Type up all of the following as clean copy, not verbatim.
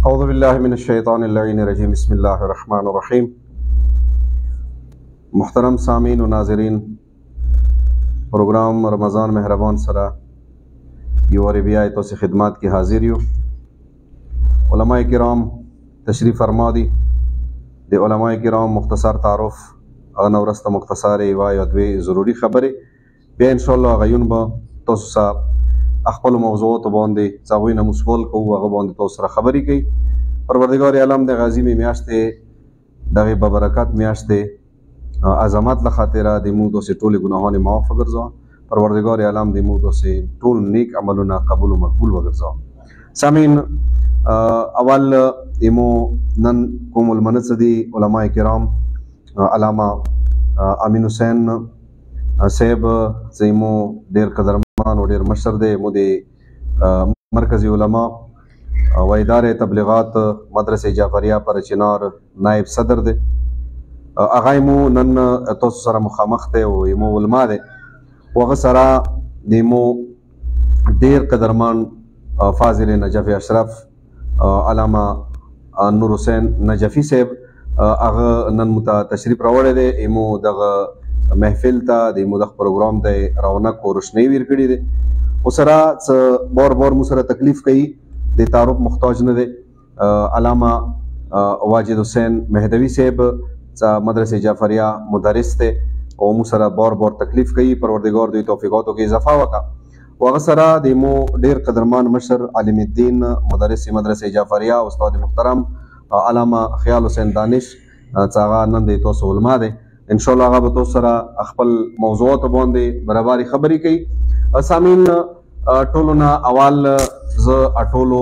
اعوذ باللہ من الشیطان اللعین الرجیم بسم اللہ الرحمن الرحیم. محترم سامعین و ناظرین، پروگرام رمضان مهربان سره یو واری بیا تاسو خدمات کې حاضر یو. علماء کرام تشریف فرما دي. د علماء کرام مختصر تعارف اغه ورسته مختصر یو یا دوی ضروری خبره بیا ان شاء الله غیون به تاسو سره خپل موضوعات باندې څاوی نه مسول کوو هغه باندې تاسو سره خبرې کوي. پروردگار عالم د غازی می میاشتې دغه ببرکات میاشتې عظمت له خاطره د مو دوسه ټول ګناهونه معاف وګرځا. پروردگار عالم د مو دوسه ټول نیک عملونه قبول او مقبول وګرځا. سامعین، اول ایمو نن کوم المنصدی علماء کرام علامه امین حسین صاحب زمو ډیر قدرمن او ډیر مشر دی. مو د مرکزی علما و اداره تبلیغات مدرسه جعفریه پر چنار نائب صدر دی. هغه مو نن تاسو سره مخامخ دی او مو علما دی. هغه سره د مو ډیر قدرمن فاضل نجفی اشرف علامه نور حسین نجفی صاحب هغه نن مت تشریف راوړی دی. مو دغه محفل ته د مدخ پروګرام ته رونق او روشنی ور کړی دی. وسره بور مو سره تکلیف کوي د تعارف محتاج نه دی. علامه واجد حسین مهدوی صاحب مدرسه جعفریه مدرس دی او مو سره بور تکلیف کوي. پروردگار دوی توفیقاتو کې اضافه وکړه. وغه سره د مو ډیر قدرمان مشر عالم الدین مدرس مدرسه جعفریه استاد محترم علامه خیال حسین دانش څنګه نن د تاسو علما دی. ان شاء الله هغه تاسو سره خپل موضوعات باندې برابرۍ خبرې کوي. سامعین، ټولونه اول ز اټولو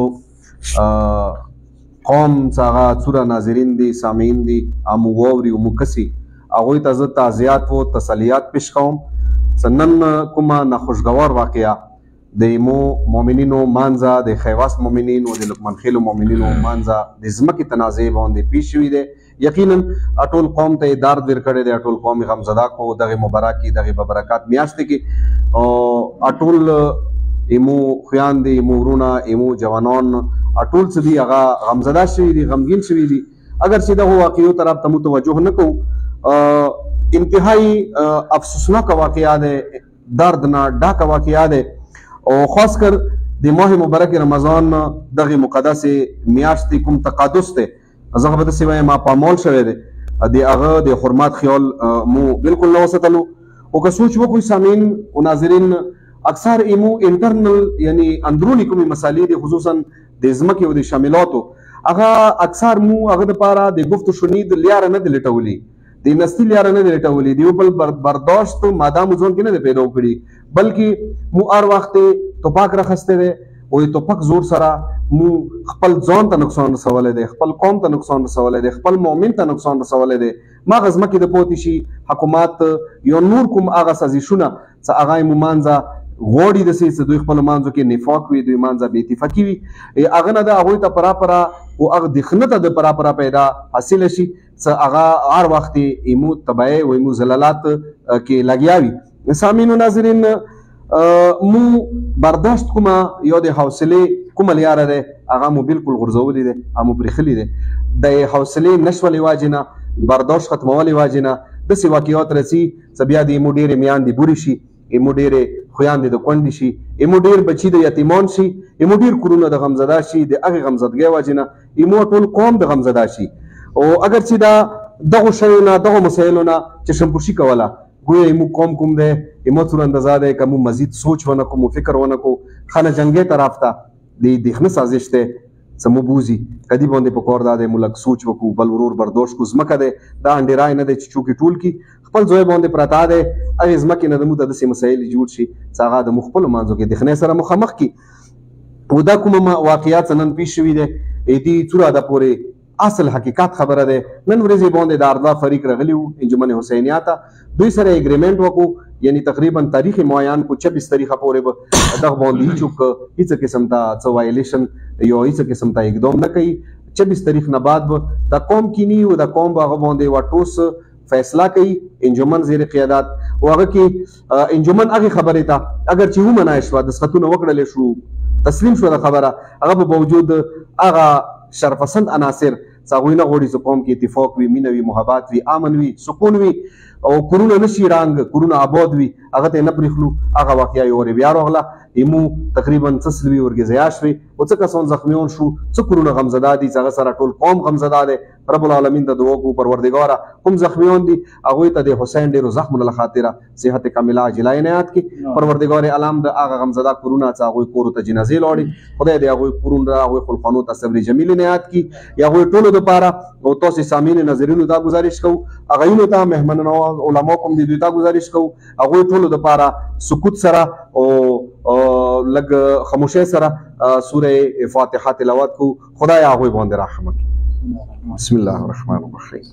قوم څنګه څوره ناظرین دي سامعین دي امو ووري او مکسي هغه ته ز تعزیات او تسلیات پیش کوم. سنن کومه ناخوشگوار واقعیا د مو مؤمنینو مانزه د خیواس مؤمنین او د لقمان خیل مؤمنینو مانزه د زمکه تنازع باندې پیش شوی دی. یقینا اټول قوم ته درد ورکړی دی. اټول قوم غمزدا کو دغه مبارکي دغه برکات میاشت کې او اټول ایمو خویان دي ایمو ورونه ایمو جوانان اټول څه دي هغه غمزدا شوی دي غمگین شوی دي. اگر چې دغه واقعیو طرف ته متوجه نه کو انتهایی افسوسناک واقعیا ده دردناک ډاک واقعیا ده او خاص کر د ماه مبارک رمضان دغه مقدس میاشت کوم تقدس ده زغه به سیمه ما پامول شوی دی د هغه د حرمت خیال مو بالکل نه وساتلو. او که سوچ وکړو سامعین او ناظرین، اکثر ایمو انټرنل یعنی اندرونی کومې مسالې دي خصوصا د ځمکې او د شاملاتو هغه اکثر مو هغه دپاره د گفت و شنید لیاره نه دی لټولي د نستی لیاره نه دی لټولي د یو بل برداشت ماده مو ځون کې نه دی پیدا کړي بلکې مو هر وخت توپاک راخستی دی او د توپک زور سره مو خپل ځان ته نقصان رسولی دی، خپل قوم ته نقصان رسولی دی، خپل مؤمن ته نقصان رسولی دی. مغه ځمکې د پوتې شي حکومت یا نور کوم هغه سازشونه څه هغه یې مو مانځه غواړي داسې څه دوی خپلو مانځو کې نفاق وي دوی مانځه بې اتفاقي وي هغه نه ده هغوی ته پراپره او هغه دښنه ته د پراپره پیدا حاصله شي څه هغه هر وخت ایمو تبعی و ایمو زلالات کې لګیا وي. سامعین و ناظرین، مو برداشت کومه یا د حوصلې کومه لیاره ده هغه مو بالکل غورځولی دی مو پرېښلي دی. د حوصلې نشولې واجې نه برداشت ختمولې واجې نه داسې واقعات رسي چې بیا د ایمو ډېرې میاندې بورې شي ایمو ډېرې خویاندې د کونډې شي ایمو ډېر بچي د یتیمان شي ایمو ډېر کورونه د غمزدا شي د هغې غمزدګۍ واجې نه ایمو ټول قوم د غمزدا شي. او اگر چې دا دغو شیو نه دغو مسایلو نه چشمپوشي کوله گویا ایمو قوم کوم دی ایمو څور اندازه دی که مو مزید سوچ ونه کو مو فکر ونه کو خانه جنګۍ طرف ته د دښنه سازش دی څه مو بوځي کدي باندې پکار دا دی مو لږ سوچ وکړو بل ورور برداشت کو ځمکه دی دا انډیرای نه دی چې چوکې ټول کړي خپل ځای باندې پراته دی هغې ځمکې نه د مو ته داسې مسایل جوړ شي چې هغه د مو خپلو مانځو کې دښنې سره مخامخ کړي. او دا کومه واقعیات نن پیش شوي دی دې څوره ده پورې اصل حقیقت خبره ده. نن ورځې باندې د اردا فریق راغلی وو انجمن حسینیه ته دوی سره اګریمنټ وکړو یعنی تقریبا تاریخ معین کو 26 تاریخه پورې به دغه باندې هیڅوک هیڅ قسم ته څه وایلیشن یا هیڅ قسم ته اقدام نه کوي. 26 تاریخ نه بعد به د قوم کینی او د قوم هغه باندې واټوس فیصله کوي انجمن زیر قیادت او هغه کې انجمن هغه خبره ته اگر چې هم نه شو د سختونه وکړل شو تسلیم شو د خبره هغه په باوجود هغه شرپسند عناصر هغوی نه غواړي چې قوم کې اتفاق وي، مینه وي، محبت وي، امن وي، سکون وي او کورونه نشي رانګ، کورونه آباد وي، هغه ته نه پرېښلو. هغه واقعه یې ورې بیا راغله. ایمو تقریبا څه سلوي ورګزیا شوې او څه کسان زخمیان شو، څه کورونه غمزده دي چې هغه سره ټول قوم غمزده دی. رب العالمین ته دعا کوو پروردګاره کوم زخمیان دي هغوی ته د حسین ډېرو زخمونو له خاطره صحت کامله عاجله عنایت کړي. پروردګار عالم د هغه غمزده کورونه چې هغوی کورو ته جنازې لاړې، خدای دې هغوی کورونه هغوی خپلخانو ته صبر جمیل عنایت کړي. د هغوی ټولو دپاره او تاسو سامعین ناظرینو ته گزارش کوو، هغویونو ته مهمنانو علما کوم دي دوی ته گزارش کوو، هغوی ټولو دپاره سکوت سره او لږ خاموشۍ سره سوره فاتحه تلاوت کوو. خدای هغوی باندې رحم وکړي. بسم الله الرحمن الرحیم.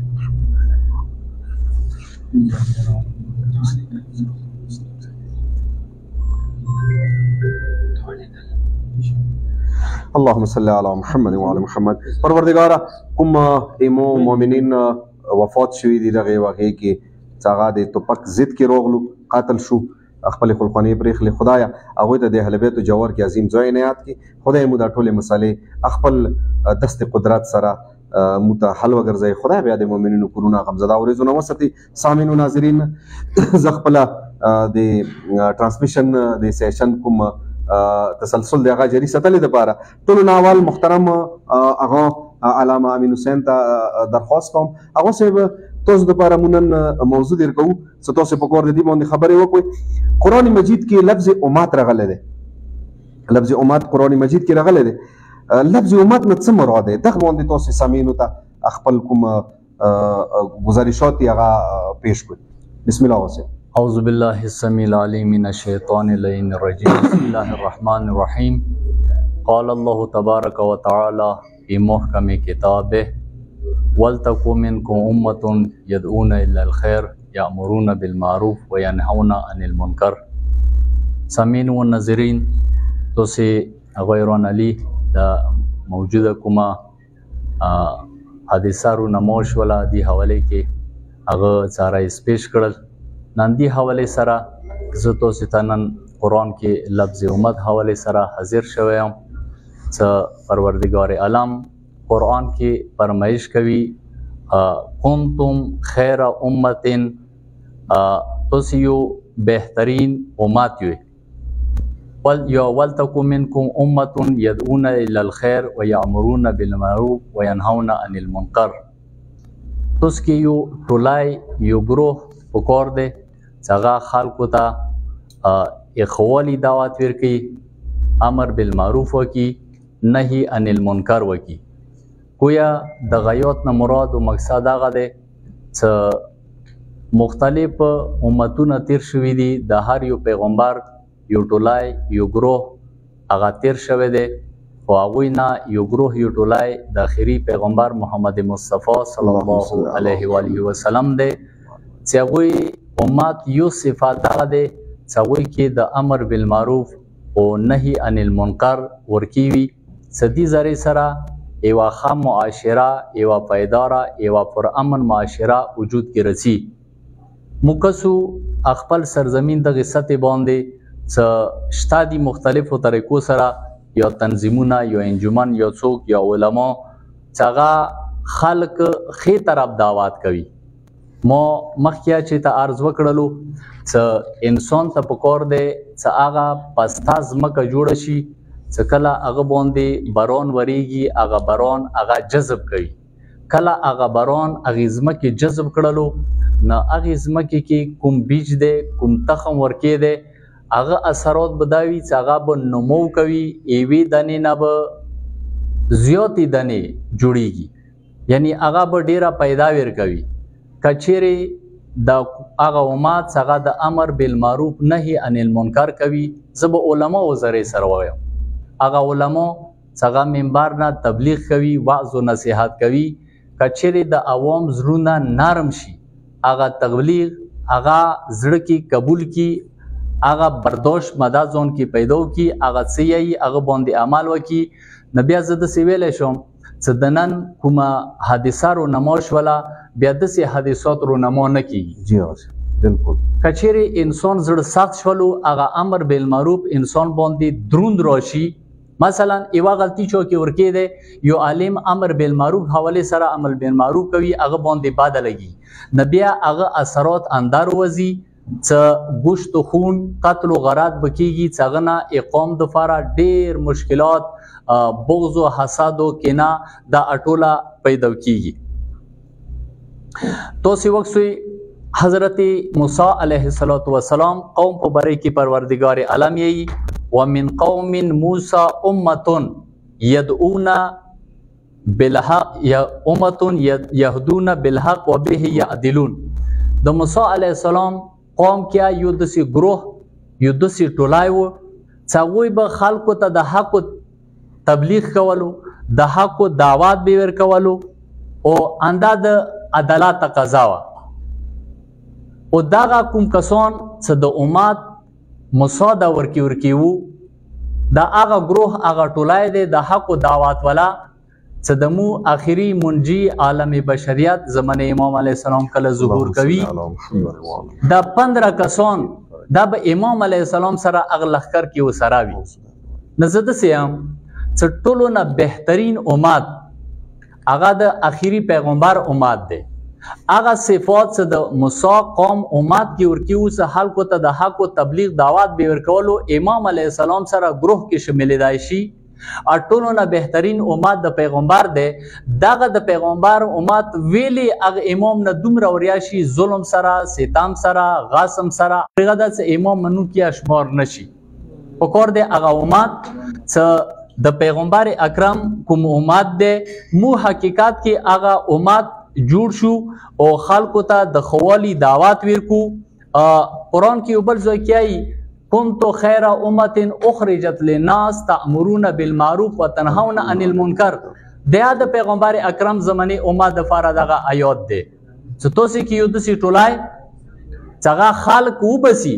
اللهم صل علی محمد وعلى محمد. پروردگاره کوم ایمو مؤمنین وفات شوي دي دغه واقعې کې چې هغه د توپک ضد کې راغلو، قتل شو، خپل خلخانې پرېښلې، خدایه هغوی ته د اهل بیتو جوار کې عظیم ځای عنایت کړي. خدای مو دا ټولې مسالې خپل دست قدرت سره مو ته حل وګرځوي. خدای بیا د مؤمنینو کورونه غمزده ورځو نه وساتي. سامعینو ناظرین، زه خپله د ټرانسمیشن د سیشن کوم تسلسل د هغه جاري ساتلې دپاره ټولو نه اول محترم هغه علامه امین حسین ته درخواست کوم. هغه صاحب تاسو دپاره مو نن موضوع در کوو چې تاسو په کور د دې باندې خبرې وکړئ. قرآن مجید کې لفظ امت راغلی دی. لفظ امت قرآن مجید کې راغلی دی. لفظ امت نه څه مراد دی؟ دغه باندې تاسو سامعینو ته خپل کوم گزارشات دي هغه پیش کړئ. بسم الله واسه. اعوذ بالله السميع العليم من الشيطان اللعين الرجيم. بسم الله الرحمن الرحيم. قال الله تبارك وتعالى في محكم كتابه ولتكن منكم أمة يدعون إلى الخير يأمرون بالمعروف وينهون عن المنكر. سامعین و ناظرین، تاسو غیران علی د موجوده کومه حادثه رونما شوله دې حوالې کې هغه څاره پیش کړل. نن دې حوالې سره زه تاسو ته نن قرآن کې لفظ امت حوالې سره حاضر شوی یم چې پروردګار عالم قرآن کې فرمایش کوي کنتم خیر امتن، تاسو یو بهترین امت یوئ. ولتکن منکم امة يدعون الى الخير ويأمرون بالمعروف وينهون عن المنکر. تاسو کې یو ټولای یو ګروه پکار دی چې هغه خلکو ته اخوالي دعوت ورکړي، امر بالمعروف وکړي، نهي عن المنکر وکړي. گویا د غیات نه مراد او مقصد هغه دی چې مختلف امتونه تیر شوي دي، د هر یو پیغمبر یو ټولای یو گروه هغه تیر شوی دی، خو هغوی نه یو گروه یو ټولای د آخري پیغمبر محمد مصطفی صلی الله علیه و آله وسلم دی چې هغوی امت یو صفات هغه دی چې هغوی کې د امر بالمعروف او نهي عن المنکر ورکی وي، چې دې ذریعې سره یوه ښه معاشره، یوه پایداره، یوه پرامن معاشره وجود کې رسي. موږ کسو خپل سرزمین دغې سطحې باندې څه شته دي مختلفو طریقو سره، یا تنظیمونه، یا انجمن، یا څوک، یا علما چې هغه خلک ښې طرف دعوت کوي. ما مخکې چې ته عرض وکړلو چې انسان ته پکار دی چې هغه پسته ځمکه جوړه شي چې کله هغه باندې باران وریږي، هغه باران هغه جذب کوي. کله هغه باران هغې ځمکې جذب کړلو نو هغې ځمکې کې کوم بیج دی، کوم تخم ورکې دی، هغه اثرات به دا وي چې هغه به نمو کوي، یوې دانې نه به زیاتې دانې جوړیږي، یعنی هغه به ډیره پیداوار کوي. که چیرې د هغه امت چې هغه د امر بالمعروف نهي عن المنکر کوي، زه به علماو ذریعې سره وایم، هغه علما چې هغه منبر نه تبلیغ کوي، وعظ و نصیحت کوي، که چیرې د عوام زړونه نرم شي، هغه تبلیغ هغه زړه کې قبول کی، هغه برداشت مده ځان کې پیدا کی، هغه څه یې هغه باندې عمل وکړي، نو بیا زه داسې ویلی شم چې د نن کومه حادثه رونما شوله بیا داسې حادثات رونما نه کېږي. جی بالکل. که چیرې انسان زړه سخت شولو، هغه امر بالمعروف انسان باندې دروند راشي، مثلا یوه غلطي چوکې ورکې دی یو عالم امر بالمعروف حوالې سره امر بالمعروف کوي هغه باندې باده لګي نو بیا هغه اثرات اندار وځي څه ګوشت و خون قتل و غارات به کېږي څه هغه نه اقام دپاره ډېر مشکلات بغض و حسد و کینه دا اټوله پیدا کېږي توسی وقت سوی حضرت موسی علیه السلام قوم په باره کې پروردگار عالم یی ومن قوم موسی امة يدعون بالحق يهدون بالحق وبه يعدلون د موسی علیه السلام قوم کې یو داسې گروه یو داسې ټولای و چې هغوی به خلکو ته د حق تبلیغ کولو د حق دعوات به ورکولو او اندا د عدالت تقاضا وه او دغه کوم کسان چې د امت موسی دا ورکی وو دا هغه گروه هغه ټولای دی د حق دعوات والا چې د مو آخري منجي عالم بشریت زمانه امام علیه السلام کله ظهور کوي دا 15 کسان دا به امام علیه السلام سره هغه لښکر کې وسره وي نو زه داسې یم چې ټولو نه بهترین امت هغه د آخري پیغمبر امت دی هغه صفات چې د موسی قوم امت کې ورکی و چې خلکو ته د حق و تبلیغ دعوات به ورکولو امام علیه السلام سره گروه کې شاملېدای شي ټولو نه بهترین امت د پیغمبر دی دغه د پیغمبر امت ویلي هغه امام نه دومره وریا شي ظلم سره ستم سره غصم سره هغه داسې امام منو کې اشمار نشي پکار دی هغه امت چې د پیغمبر اکرم کوم امت دی مو حقیقت کې هغه امت جوړ شو او خلکو ته د خوالي دعوات ورکو قرآن کې یو بل ځای کې آیي کنتو خیر امت اخرجت للناس تأمرون بالمعروف وتنهون عن المنکر دا د پیغمبر اکرم زمانه امت دپاره دغه آیات دی چې تاسې کې یو داسې ټولای چې هغه خلک وبسي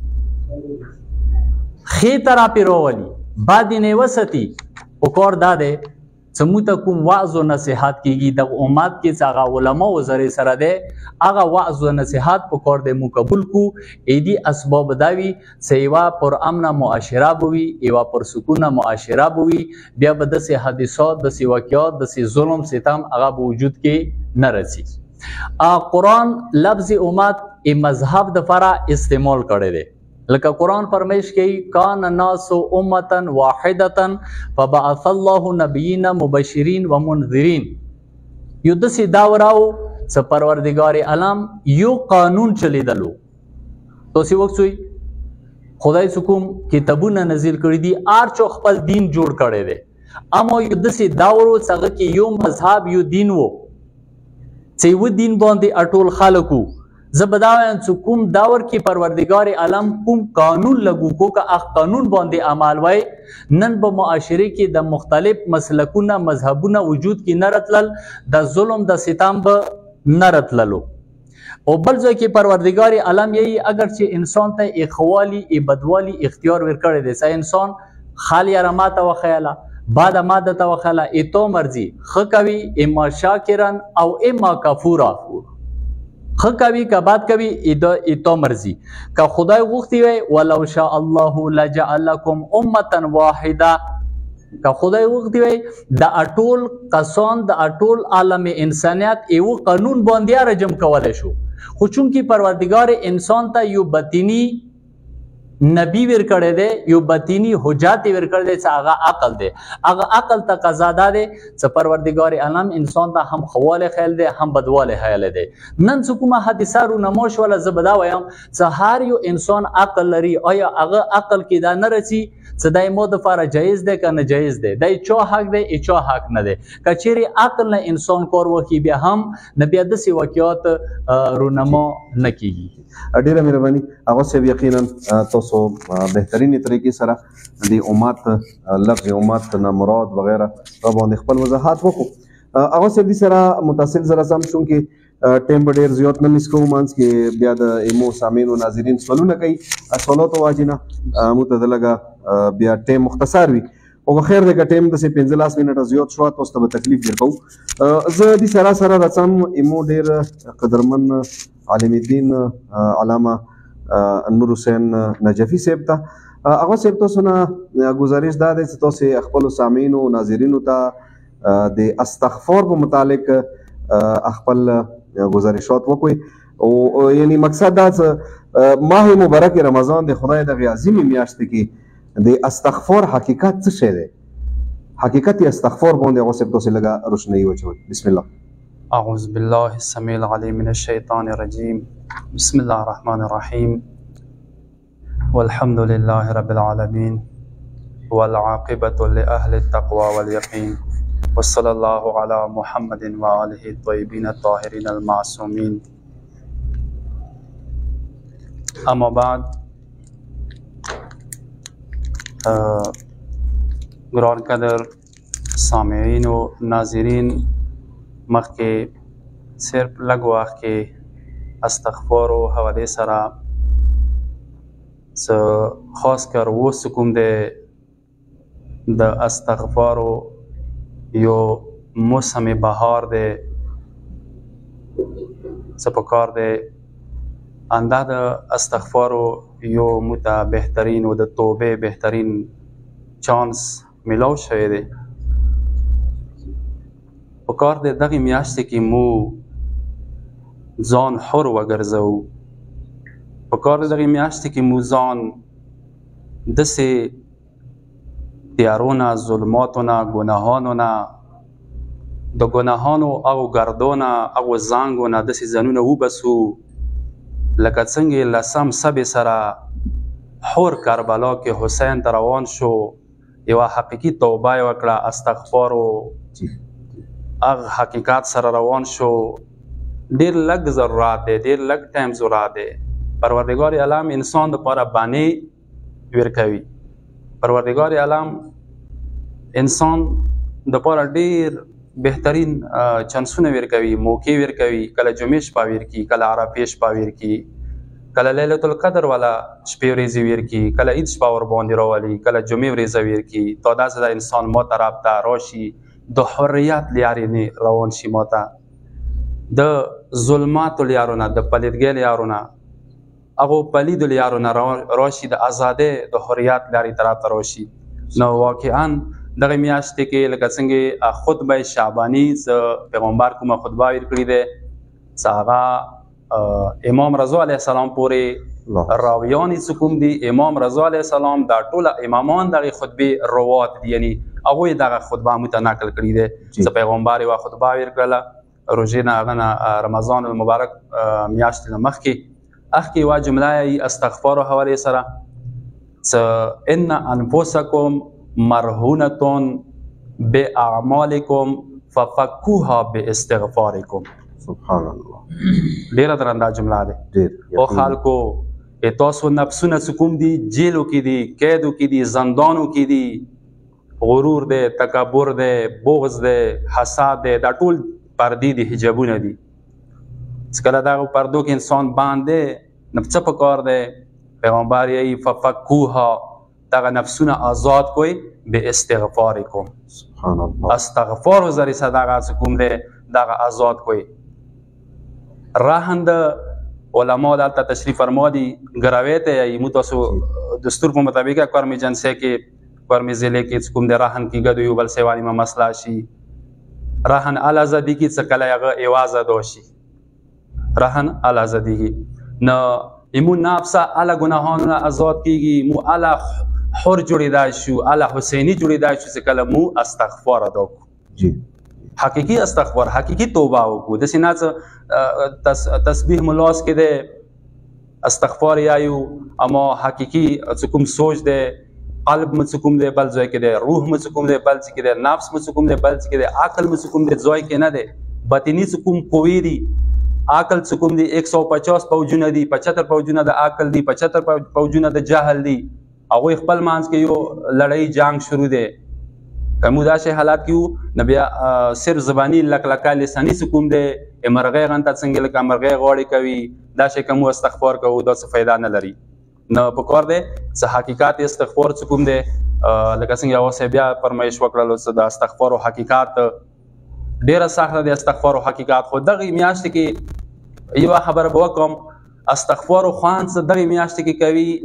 ښې طرح پرې راولي بد یې نه وساتي پکار دا دی چې موږ ته کوم وعظ و نصیحت کېږي دغه امت کې چې هغه علما و ذرې سره دی هغه وعظ و نصیحت پکار دی موږ قبول کړو ایدي اسباب دا وي چې یوه پر امنه معاشره به وي یوه پر سکونه معاشره به وي بیا به داسې حادثات داسې واقعات داسې ظلم ستم هغه به وجود کې نه رسي قرآن لفظ امت مذهب دپاره استعمال کړی دی لکه قرآن فرمایش کوي کان الناس امة واحدة فبعث الله نبیین مبشرین و منذرین یو داسې دور او چې پروردگار عالم یو قانون چلیدلو تاسې وکړئ خدای څه کوم کتابونه نازل کړي دي هر چا خپل دین جوړ کړی دی اما یو داسې دور و چې هغه کې یو مذهب یو دین و چې یو دین باندې اټول خلک وو زه به دا وایم چې کوم دور کې پروردگار عالم کوم قانون لګو کو که اخ قانون باندې عمل وای نن به معاشره کې د مختلف مسلکونه مذهبونه وجود کې نه راتلل د ظلم د ستم به نه راتللو او بل ځای کې پروردگار عالم یی اگر چې انسان ته اخوالی بدوالی اختیار ورکړی دی چې انسان خالی رماته وخیاله بعد ماده ته وخیاله ایتو مرضی خکوي اما شاکرن او اما کفورا خکوي که بد کوي ایتو مرضی که خدای غوښتي وي ولو شاء الله لجعلکم امه واحده که خدای غوښتي وي د اټول کسان د اټول عالم انسانیت یو قانون باندې رجم کولای شو خو چونکی پروردگار انسان ته یو باطینی نبی ورکړی دی یو باطینی حجت ورکړی دی چې هغه عقل دی هغه عقل تقاضا دا دی چې پروردگار عالم انسان ته هم خواله خیال دی هم بدواله خیال دی نن څه کومه حادثه رونما شوله زه به دا وایم چې هر یو انسان عقل لري آیا هغه عقل کې دا نه رسي چې دا مو دپاره جایز دی که نه جایز دی دا چا حق دی چا حق نه دی که چیرې عقل نه انسان کار وکړي بیا هم نه بیا داسې واقعات رونما نه کېږي ډیره مهرباني هغه صاحب یقینا تاسو بهترینې طریقې سره د امت لفظ امت نه مراد وغیره را باندې خپل وضاحت وکړو هغه صاحب دې سره متصل زره سم چونکې ټیم به ډېر زیات نه مس کوو منځ کې بیا د ایمو سامعینو ناظرین سوالونه کوي سوالاتو واجې نه موږ ته د لږه بیا ټیم مختصر وي او خیر دی که ټیم داسې 15 منټه زیات شو تاسو ته به تکلیف درکوو زه دې سره راځم ایمو ډېر قدرمن عالم دین علامه نور حسین نجفي صاحب ته هغه صاحب تاسو نه گزارش دا دی چې تاسو خپلو سامعینو ناظرینو ته د استغفار په متعلق خپل گزارشات وکړئ او یعنی مقصد دا چې ماه مبارک رمضان د خدای د عظیمې میاشتې کې د استغفار حقیقت څه شی دی؟ حقیقت استغفار باندې هغه صاحب تاسو لږه روشنايي واچوئ. بسم الله. أعوذ بالله السميع العليم من الشيطان الرجيم. بسم الله الرحمن الرحيم. والحمد لله رب العالمين والعاقبة لأهل التقوى واليقين وصلى الله على محمد وآله الطيبين الطاهرين المعصومين. أما بعد گران قدر سامعین و ناظرین مخکې صرف لږ وخت کې استغفار و حوالې سره څه خاص کر اوس کوم دی د استغفارو یو موسم بهار دی څه پکار دی انده د استغفارو یو موته بهترین و د توبې بهترین چانس ملاو شوی دی پکار دی دغې میاشتې کې مو ځان حر وګرځوو پکار دی دغې میاشتې کې مو ځان داسې تیارو نه ظلماتو نه ګناهانو نه د ګناهانو هغو ګردو نه هغو زانګو نه داسې ځانونه وبسو لکه څنګه لسم سبې سره حور کربلا کې حسین ته روان شو یوه حقیقي توبه یې وکړه استغفارو هغه حقیقت سره روان شو ډېر لږ ضرورت دی ډېر لږ ټایم ضرورت دی پروردگار عالم انسان دپاره بانې ورکوي پروردگار عالم انسان دپاره ډېر بهترین چانسونه ورکوي موقع ورکوي کله جمعې شپه ورکي کله عرفې شپه ورکي کله لیلة القدر والا شپې ورځې ورکي کله عید شپه ورباندې راولي کله جمعې ورځه ورکي تا داسې د انسان ما طرف ته راشي د حریت لیارې نه روان شي ما ته د ظلماتو لیارو نه د پلیدګۍ لیارو نه هغو پلیدو لیارو نه راشي د ازادۍ د حریت لیارې طرف ته راشي نو واقعا دغه میاشتې کې لکه څنګه خطبه شعباني پیغمبر کومه خطبه ورکړې ده څه هغه امام رضا علیه السلام پورې راویان چې کوم دي امام رضا علیه السلام دا ټوله امامان دغه خطبې روات دي یعنی هغوی دغه خطبه متنقل کړي ده چې پیغمبر یوه خطبه ورکړله روژې نه هغه نه رمضان المبارک میاشتې نه مخکې هغې یوه جمله یې استغفارو حوالې سره څه ان انفسکم مرهونة باعمالکم ففکوها باستغفارکم. سبحان الله. ډیره درنده جمله ده. او خلکو تاسو نفسونه څه کوم دي جیلو کې دي قیدو کې دي زندانو کې دي غرور دی تکبر دی بغض دی حسد دی دا ټول پردې دي حجابونه دي چې کله دغه پردو کې انسان باندې نو څه پکار دی پیغمبر یې ففکوها دغه نفسونه آزاد کوئ به استغفارکم. سبحان الله. استغفار زری صدقه کوم دی دغه آزاد کوئ. راهند علما دلته تشریف فرما دي ګراوی ته یې مو تاسو دستور په مطابق کورمې جنسه کې کورمې ضلع کې کوم دی راهن کې ګدو یو بل سیوانی ما مسله شي راهن الازادي کې څه کله هغه ایوازه دوشي راهن الازادي نو ایمو نفسه اله ګناهانو آزاد کیږي مو اله حر جوړیدای شو اله حسینی جوړیدای شو چې کله مو استغفار ادا کو جی حقیقی استغفار حقیقی توبه وکړو د سینات تسبیح ملاس کې ده استغفار یایو اما حقیقی کوم سوچ ده قلب مڅ کوم ده بل ځای کې ده روح مڅ کوم ده بل ځای کې ده نفس مڅ کوم ده بل ځای کې ده عقل مڅ کوم ده ځای کې نه ده باطنی کوم قوی دي عقل کوم دي 150 فوجونه دي 75 فوجونه د عقل دي 75 فوجونه د جهل دي هغه خپل مانس کې یو لړۍ جنگ شروع ده کومو داسې حالات کې نبی صرف زبانی لکلکا لسانی کوم ده مرغې غنته څنګه لکه مرغې غوړي کوي دا شي کوم استغفار کوو دا څه फायदा نه لري نو په کار ده څه حقیقت استغفار کوم ده لکه څنګه اوسه بیا فرمایش وکړل چې د استغفار او حقیقت ډیره سخته د استغفار او حقیقت خو دغه میاشت کې یو خبر به وکم استغفار خو خان څه دغه میاشت کې کوي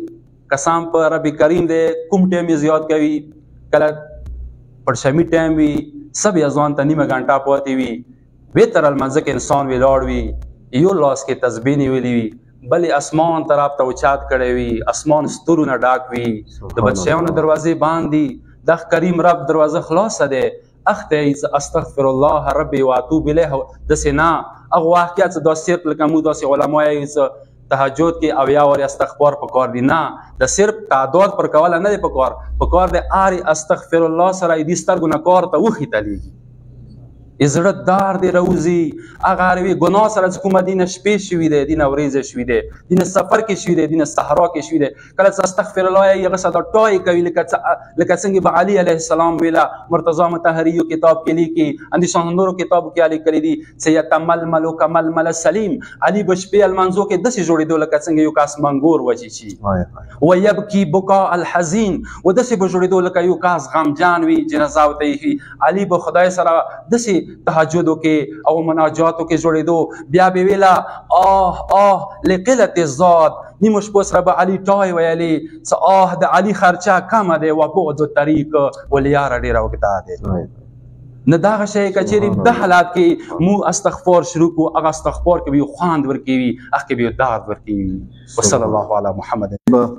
قسم په رب کریم دی کوم ټایم یې زیات کوي کله پړشمي ټایم وي سب یې ځوان ته نیمه ګنټه پاتې وي بهتر لمانځه کې انسان ولاړ وي یو لاس کې تسبیح نیولې وي بلې اسمان طرف ته اوچات کړی وي اسمان ستورو نه ډاک وي د بادشاهانو دروازې باندې د کریم رب دروازه خلاصه دی اخته استغفر الله ربي واتوب الیه داسې نه هغه واقعیت دا صرف لکه موږ داسې علما یې تهجد کې اویا ور استغفار پکار دي نه د صرف تعداد پر کوله نه دی پکار دی آری استغفر الله سره دې سترګو نه کار ته وخی تلیږي زړه دار دی روزي هغه اړوي ګناه سره چې کومه دینه شپې شوي دی دینه ورځې شوي دی دینه سفر کې شوي دی دینه صحرا کې شوي دی کله چې استغفر الله یې هغه سره ټوی کوي لکه څنګه به علي علیه السلام ویله مرتضی مطهري یو کتاب کې لیکي اندیشان نورو کتابو کې لیکلي دي سیتململ کململ سلیم علي به شپې المنځو کې داسې جوړېدو لکه څنګه یو کاس منګور وچی شي ویبکي بکا الحزین و داسې به جوړېدو لکه یو کاس غمجان وي جنازه ورته ایښي علي به خدای سره داسې تهجدو کې او مناجاتو کې جوړېدو بیا به ویله لقلت الزاد نیمه شپو سره به علي ټای ویلې څه د علي خرچه کمه دی و بعد الطریق ولیاره ډېره اوږده دی نه دغه شی که چېرې د حالات کې مو استغفار شروع کړو هغه استغفار کې به یو خوند ورکوي هغه کې به یو درد ورکوي وصلی الله علی محمد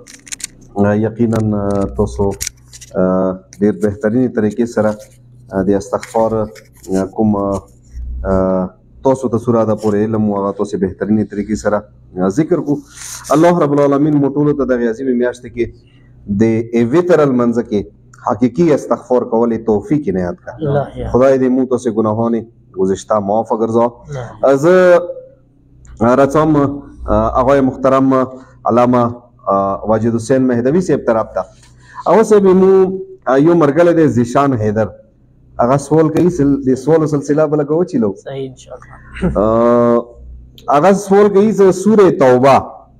یقینا تاسو ډېر بهترینې طریقې سره د استغفار کوم تاسو ته سوره ده پورې علم او هغه تاسو بهترینې طریقې سره ذکر کو الله رب العالمین مو ټولو ته د عظیمې میاشتې کې د وتر المنځ کې حقیقي استغفار کولې توفیق عنایت کړه خدای دې مو تاسو ګناهونه گذشته معاف وګرځا از رڅم آقای محترم علامه واجد حسین مهدوی صاحب طرف ته او سه به مو یو مرګله د زیشان حیدر هغه سوال کوي د سوال سلسله بل کوو چلو صحیح ان شاء الله هغه سوال کوي چې سوره توبه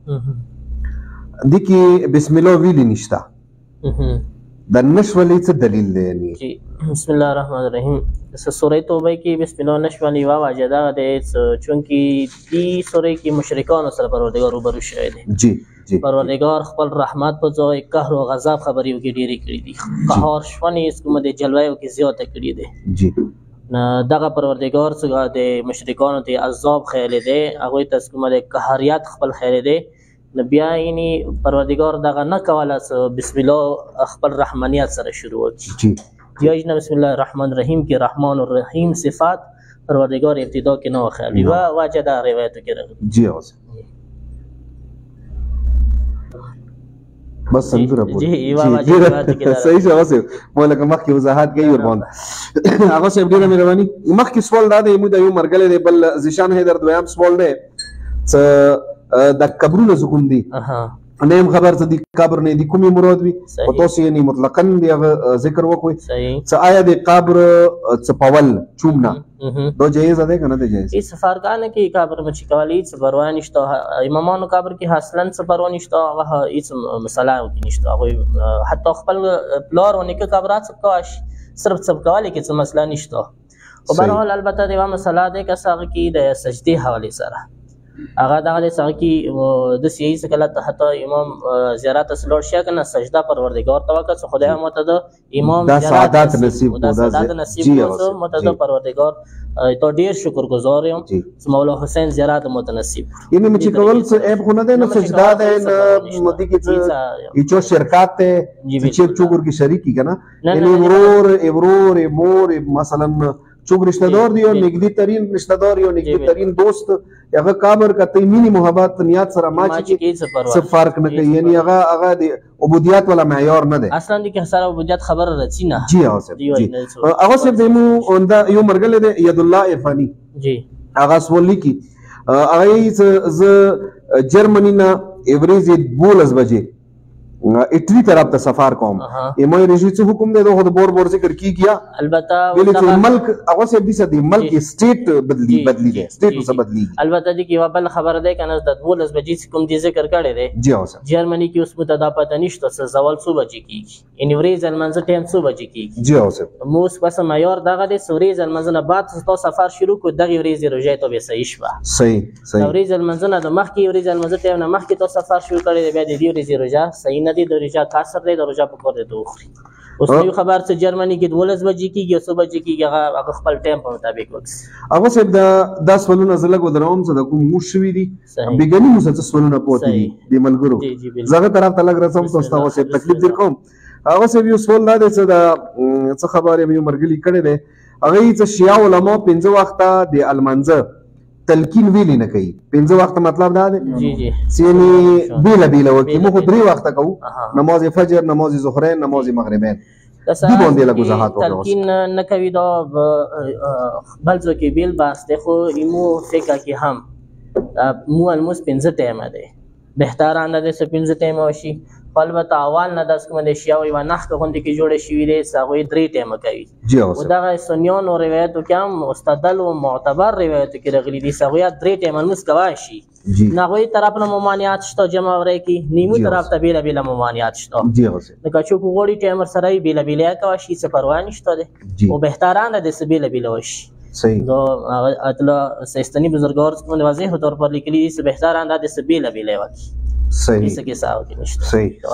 د کې بسم الله ویلی نشتا د نشولې څه دلیل دی یعنی بسم الله الرحمن الرحیم سوره توبه کې بسم الله نشولې وا واجدا د چونکی دی سوره کې مشرکان سره پروردگار روبرو شوی دی جی جی پروردگار خپل رحمت په ځای قهر او غضب خبرې وکړي ډېرې کړې دي قهار شونې اس کومه د جلوه کې زیاته کړې دي جی دغه پروردگار څنګه د مشرکانو ته عذاب خیال دی هغه ته کومه د قهریت خپل خیال دی نو بیا یعنی پروردگار دغه نه کوله بسم الله خپل رحمانیت سره شروع وکړي جی بسم الله الرحمن الرحیم کې رحمان الرحیم صفات پروردگار ابتدا کې نو خیال دی و واجدا روایت کې راغلی جی اوس بس سمجھو رب جی صحیح شو واسه مولا که مخکې وضاحت کوي ور باندې هغه صاحب ډیره مهرباني مخکې سوال دا دی مو د یو مرګله دی بل زیشان حیدر دویم سوال دی څه د قبرونو حکم دی نیم خبر څه دی قبر نه دی کومي مراد وي او تاسو یې مطلقاً دی ذکر وکوي څه آیا د قبر څه پاول چومنا دو جایز ده کنه ده جایز اس فرقانه کې قبر مچ کولی څه پروا نشته امامانو قبر کې حاصلن څه پروا نشته هغه هیڅ مسله کې نشته هغه حتی خپل پلار ونی کې قبرات څه کاش صرف څه کولی کې څه مسله نشته او بهرحال البته دا مسله ده که څنګه کې د سجدي حواله سره هغه دغه څنګه کې د سیاسي سکلت حتی امام زیارت اسلور شیا کنه سجده پروردگار توکل سو خدای مت د امام دا سعادت نصیب دا سعادت نصیب کو مت د پروردگار تو ډیر شکر گزار یم مولا حسین زیارت متنصیب یعنی مچ کول څه ایب خونه ده نه سجده ده نه مدي کې چې شرکت ته چې چوغور کې شریکی کنه یعنی ورور مور مثلا چوک رشتہ دار دی او نږدې ترین رشتہ دار یو نږدې ترین دوست هغه قبر کته مینی محبت نیت سره ما چې څه فرق نه کوي یعنی هغه د عبودیت ولا معیار نه ده اصلا دي که سره عبودیت خبر رچی نه جی اوسه جی هغه سه دمو اوندا یو مرګل دی ید الله افانی جی هغه سوال کی هغه ز جرمنی نا ایوریج 12 بجے اټلی طرف ته سفر کوم ایمه رژی څه حکم دی د بور بور ذکر کی گیا البته ویل ملک هغه سه دې سدي ملک سټیټ بدلی سټیټ څه بدلی البته دې کې بل خبر ده کنه د 12 بجې کوم دې ذکر کړی دی جی اوسه جرمنی کې اوس متدا پته نشته څه زوال 100 بجې کیږي انوریز المنځ ټایم 100 بجې کیږي جی اوسه موس بس معیار دغه د سوریز المنځ نه بعد تو سفر شروع کو دغه ورځ روزه ته به صحیح شوه صحیح سوریز المنځ نه د مخ کې ورځ المنځ ټایم نه مخ کې تو سفر شروع کړی دی بیا د دې ورځ روزه صحیح نه دې د روژه کاسر دی د روژه په کور دی ته وخوري. اوس نوی خبر څه جرمني کې 12 بجې کېږي او 100 بجې کېږي هغه خپل ټایم په مطابق وکړي. هغه صاحب دا سوالونه زه لږ ودروم څه د کوم موږ شوي دي بېګني موږ څه سوالونه پوتې دي د ملګرو زه هغه طرف ته لږ رسم تاسو ته صاحب تکلیف در کوم. هغه صاحب یو سوال دا دی چې د څه خبرې مې یو ملګري کړی دی هغه یې څه شیعه علما 5 وخته د المنځه تلقین ویلی نه کوي. 5 وخته مطلب دا دی یعنی بیله بیله وکړي. موږ 3 وخته کوو نماز فجر نماز ظهرین نماز مغربین دی باندې لږ وضاحت وکړو. تلقین نه کوي دا بل څه کې بیل بحث دی خو ایمو فقه کې هم مو الموس 5 ټایمه دی بهترانه دی چې 5 ټایمه وشي. البته اول نه داس کوم د شیعه وي ونه غونډې کې جوړه شوې دي هغوی 3 ټایمه کوي او دغه سنیانو روایتو کې هم مستدل او معتبر روایتو کې راغلي دي هغوی 3 ټایمه لمونځ کولی شي. نه هغوی طرف نه ممانعات شته جمع ورای کې نیمو طرف ته بیله بیله ممانعات شته لکه څوک غواړي ټایمر سره یې بیله بیله یې کولی شي څه پروا نشته دی او بهترانه دی چې بیله بیله وشي. دو اطلاع سیستانی بزرگوار څخه واضح طور پر لیکلي دي چې بهترانه دی چې بیله بیله وکړي. صحیح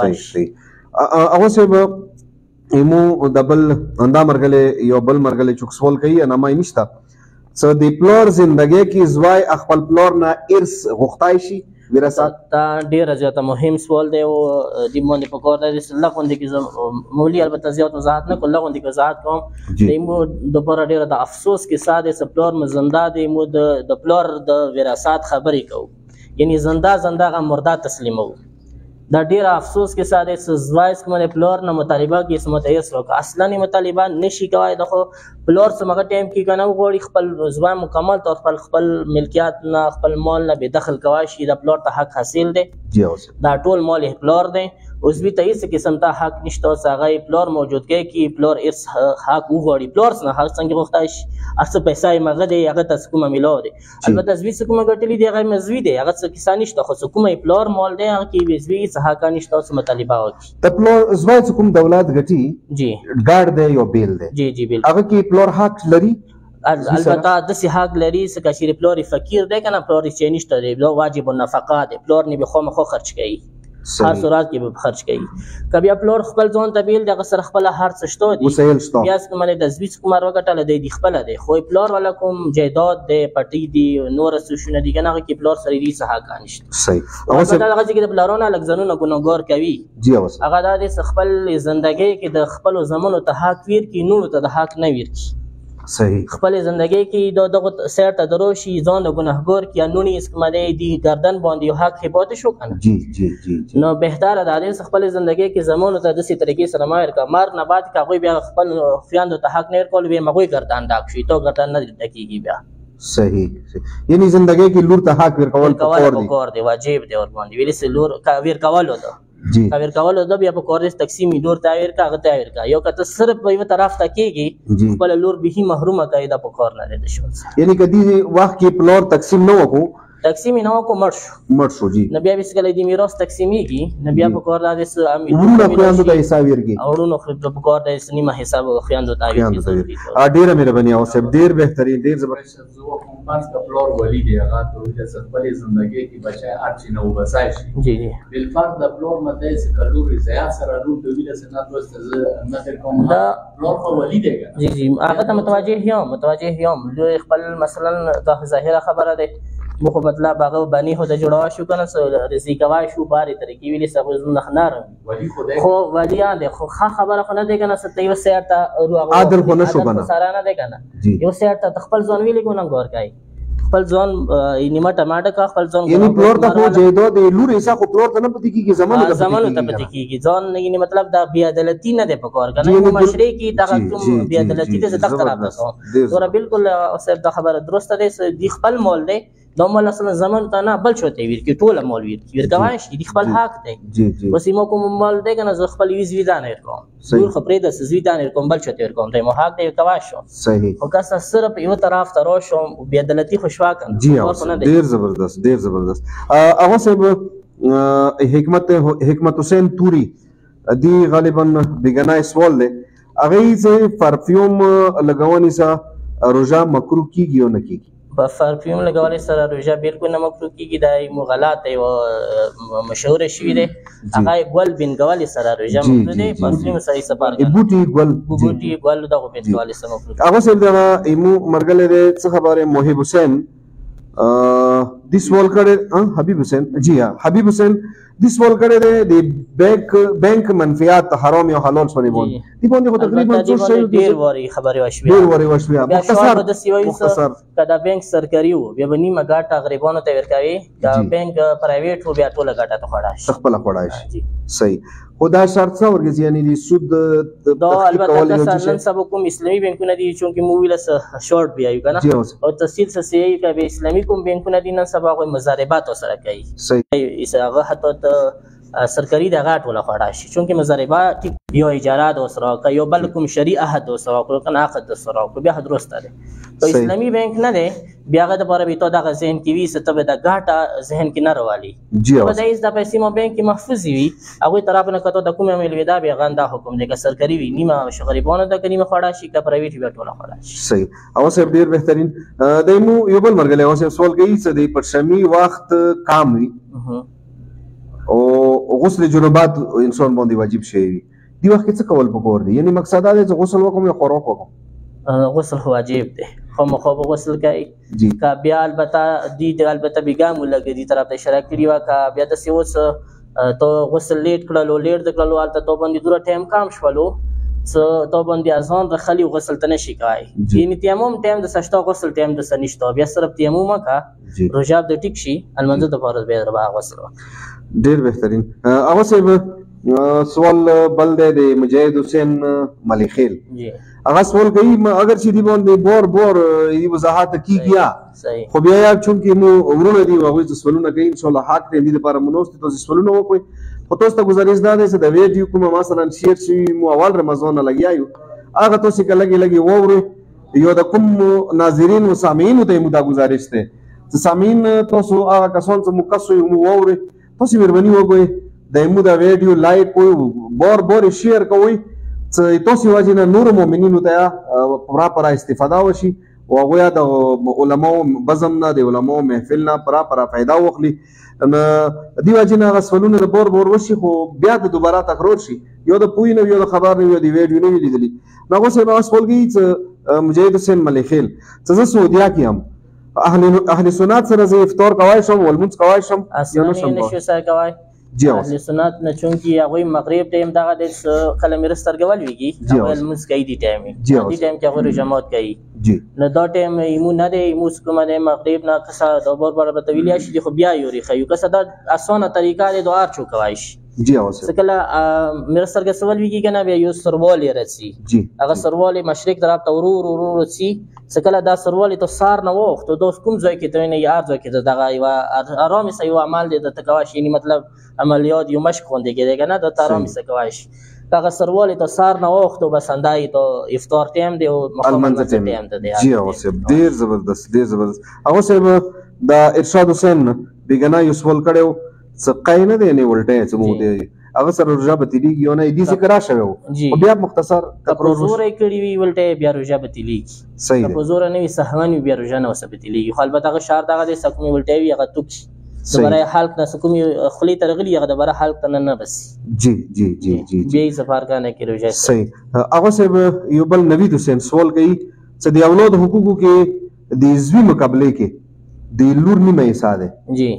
هغه صاحب ایمو د بل اندا مرګله یو بل مرګله چوک سوال کوي نه مې نشته څه د پلور زندګۍ کې زوای خپل پلور نه ارث غوښتای شي وراثت دا ډیر زیاته مهم سوال دی او د باندې په کور د الله باندې کې مولي البته زیات وضاحت نه کوله باندې وضاحت کوم ایمو د پر ډیر د افسوس کې ساده سپلور مزنده دی ایمو د پلور د وراثت خبرې کوو یعنی زنده غا مرده تسلیمو. دا ډیر افسوس کې ساده زوایس کومه پلور نه مطالبه کې سمته یې سره اصلا نه مطالبه نشي کوي دغه پلور سمغه ټایم کې کنه غوړي خپل زوای مکمل طور پر خپل ملکیت نه خپل مال نه به دخل کوي شي د پلور ته حق حاصل دی دا ټول مال پلور دی اوس به ته هیڅ قسم ته حق نشته هغه پلور موجود کې پلور ارث حق وغوړي پلور نه حق څنګه غوښتای شي اڅه پیسې مغه دی هغه تاسو کومه ملو دی البته زوی څه کومه ګټلې دی هغه مزوی دی هغه څه کیسه نشته خو کومه پلور مال دی هغه کې زوی څه حق نشته اوس مطالبه وکړي. د پلور زوی څه کوم دولت غټي جی ګارد دی یو بیل دی جی بیل هغه کې پلور حق لري البته د سی حق لري څه کشیر پلور فقیر دی کنه پلور چې نشته دی واجب النفقه دی پلور نه به خو مخ خرج کوي هر صورت کې به خرج کوي کبي پلور خپل ځون تبیل دغه سره خپل هر څه شته دي وسایل شته بیا کومه د زویس کومر وګټل دی خپل دی خو پلور ولا کوم جیداد دی پټی دی نور سوشنه دی کنه کې پلور سره دی څه حق نشته. صحیح هغه څنګه چې د پلورونه لګزنونه ګناګار کوي جی اوس هغه د خپل ژوندۍ کې د خپل زمونو ته حق ویر کی نور ته د حق نه ویر کی صحیح خپل ژوندۍ کې دغه سیر ته دروشي ځان د ګناهګار کی نونی اسکمه دی گردن باندې یو حق هبات شو کنه جی جی جی نو بهتره ده د خپل ژوندۍ کې زمونو ته د سي طریقې سره مایر کا مار نه بعد کا کوئی بیا خپل خیاند ته حق نه کول به مغوي گردن ډاک شي تو گردن نه ډکیږي بیا. صحیح یعنی ژوندۍ کې لور ته حق ور کول دی واجب دی ور باندې ویل سي لور کا ور کول ده جی کاویر کول د بیا په کورس تقسیم دور تاویر کا غته تاویر کا یو کته صرف په یو طرف ته کېږي خپل لور به محرومه کوي د په کور نه د شو یعنی کدی وخت کې پلور تقسیم نه وکړو تقسیم نه وکړو مړ شو جی نبي به سکه د میراث تقسیمیږي نبي په کور د ورونو خويندو ته حساب ورګي ورونو په کور د سنیمه حساب خويندو ته ډیره مهرباني او سب ډیر بهترین ډیر زبردست زو کوم پاس کا فلور ولی دی هغه ته د خپل ژوندۍ کې بچای ارچ نه وبسای شي جی بل فرض د فلور مده څخه کلوري زیا سره نو د ویل سره دوست نه کوم دا فلور په ولی دی جی هغه ته متوجه یم خپل مثلا د ظاهره خبره ده مخ مطلب هغه باندې هو د جوړوا شو کنه رزي کوي شو باري طریقې ویلي سبو زنه خنار ولی خدای خو ولیان ده خو خبره خو نه ده کنه ستې وسه عادل خو نشو کنه سره نه ده کنه یو سه ته خپل ځون ویلي کو نه ګور کوي خپل ځون نیمه ټماټر کا خپل ځون یعنی پلور ته خو جیدو د لور ایسا خو پلور ته نه پتی کیږي زمانو ته پتی کیږي ځون یعنی مطلب دا بی عدالتی نه ده پکور کنه مشري کی دا کوم بی عدالتی ده زړه طرف سره بالکل اوسه دا خبره درسته ده دی خپل مول ده نو مال اصلا زمان ته نه بل شوته ویر کی ټوله مول ویر کوي شي د خپل حق دی جی جی وسیمو کوم مال دی کنه ز خپل ویز دانه کوم دور خبرې د سوي دانه کوم بل شوته ور کوم د مو حق دی کوي شو صحیح او که صرف یو طرف ته رو شو بی عدالتی خوشوا کنه جی ډیر زبردست هغه صاحب حکمت حسین توری دی غالبا بګنای سوال دی هغه چې پرفیوم لګونی سا روزه مکرو کیږي او نه کیږي په پرفیوم لګولو سره روژه بالکل نه مکروه کیږي. دا یو غلط یو مشهوره شوي دی هغه ګل بینګولو سره روژه مکروه دی. پرفیوم سره یې سپار بوټي ګل دغه بینګولو سره مکروه هغه صاحب دغه ایمو مرګلی دی څه خبره محب حسین دې سوال کړی حبیب حسین جی ها حبیب حسین دې سوال کړی دی د بینک منفیات حرام یا حلال باندې دې باندې خو تقریبا څو شی ډېر واري خبرې وشوې. مختصر کدا بینک سرکاري وو بیا به نیمه ګټه غریبانو ته ورکوي. دا بینک پرایویټ وو بیا ټوله ګټه ته خوړای شي خپله خوړای شي. صحیح خو دا شرط څه ورګي یعنی د سود دا البته نن سبا کوم اسلامي بانکونه دي چونکه مو ویل شورت بیا یو کنه او تفصیل څه سي کوي اسلامي کوم بانکونه دي نن سبا کوم مضاربات سره کوي. صحیح هغه حتی سرکاري دغه ټوله خوړای شي چونکه مضاربات یو اجارات او سره کوي یو بل کوم شرعي عهد او سره کوي کنه عقد سره کوي بیا درسته ده. تو اسلامي بانک نه دی بیا هغه د پاره به تو دغه ذهن کې وي ستو د ګاټه ذهن کې نه راوالي. په دې د پیسې مو بانک کې محفوظ وي هغه طرف نه کته د کومه مل ودا بیا غندا حکم دی که سرکاري وي نیمه شغریبانو د کنيمه خوړا شي که پرایویټ وي ټوله خوړا شي. صحیح او سب ډیر بهترین دایمو یو بل مرګله او سوال کوي څه دی پرشمي وخت کام وي او غسل جنوبات انسان باندې واجب شي دی وخت څه کول پکور دی یعنی مقصد دا چې غسل وکم یا خوراک وکم غسل واجب دی خو مخوب غسل کوي کا بیا البته دی البته بیګام لګي دی طرف ته اشاره کړی وا کا بیا د سیوس تو غسل لیټ د کړلو البته تو باندې دوره ټایم کام شولو څه تو باندې اذان رخلی غسل ته نشي کوي یعنی تیمم ټایم د سشتو غسل ټایم د سنشتو بیا صرف تیمم کا رجاب د ټیک شي المنځ د فرض به ربا غسل ډیر بهترین هغه صاحب سوال بل دی مجاهد حسین ملیخیل هغه سوال کوي اگر چې دی باندې بور ای وضاحت کیږي خو بیا چونکه مو ورونه دی هغه څه سوالونه کوي ان شاء الله حق دې لپاره منوست تاسو سوالونه وکوي خو تاسو ته گزارش ده چې د ویډیو کوم مثلا شیر شي مو اول رمضان لګیایو هغه تاسو کې لګي ووري یو د کوم ناظرین او سامعین ته مو دا گزارش ده چې سامعین تاسو هغه کسان چې مقصو مو ووري تاسو مهرباني وکړئ د مو دا ویډیو لایک کوئ بور شیر کوئ چې تاسو واجب نور مؤمنینو ته پراپر استفاده وشي او هغه د علماء بزم نه د علماء محفل نه پراپر فائدہ واخلي دی واجب نه غسلونه د بور وشي خو بیا د دوباره تکرار شي یو د پوی نه یو د خبر نه یو د ویډیو نه لیدلی نو اوس به مسولګي چې مجاهد حسین ملیخیل چې زه سعودیا کې هم اهل سنت سره زه افطار کوای شم ولمنځ کوای شم یا نو شم نشو سره کوای اهل سنت نه چونکی هغه مغرب ټایم دغه د کلمې رسترګول ویږي هغه موږ کوي دی ټایم کې هغه جماعت کوي نو دا ټایم ایمو نه دی موږ کومه د مغرب نه کسا د بور بار په طویل شي خو بیا یوري خو کسا د اسانه طریقه د دوار چو کوي جی اوسه سکلا مرسترګ سوال ویږي کنه بیا یو سروال رسی هغه سروال مشرق طرف ته ورور رسی سکلا دا سروال ته سار نه وخت دوس کوم ځای کې ته نه یاد ځای کې دغه یو آرام سه یو عمل د تکواش یعنی مطلب عملیات یو مشق خوندې کېږي کنه د آرام سه تکواش هغه سروال ته سار نه وخت او بس اندای ته افطار ټایم دی او المنځ ټایم دی جی اوسه ډیر زبردست هغه صاحب دا ارشاد حسین بیگنا یو سوال کړو څه نه دی نه ولټه څه مو دی هغه سره روزه بتلیږي او نه دې څه کرا شوی او بیا مختصر کپروزور کړي وی ولټه بیا روزه بتلیږي صحیح کپروزور نه وي سهوان بیا روزه نه وسه بتلیږي خو البته هغه شار دغه د سکومي ولټه وی هغه توک دوباره حالت نه سکومي خلی ترغلی هغه دوباره حالت نه بس جی بیا سفر کنه کې روزه صحیح هغه صاحب یو بل نوید حسین سوال کوي چې د اولاد حقوقو کې د عضوي مقابله کې د لور نیمه حصہ ده جی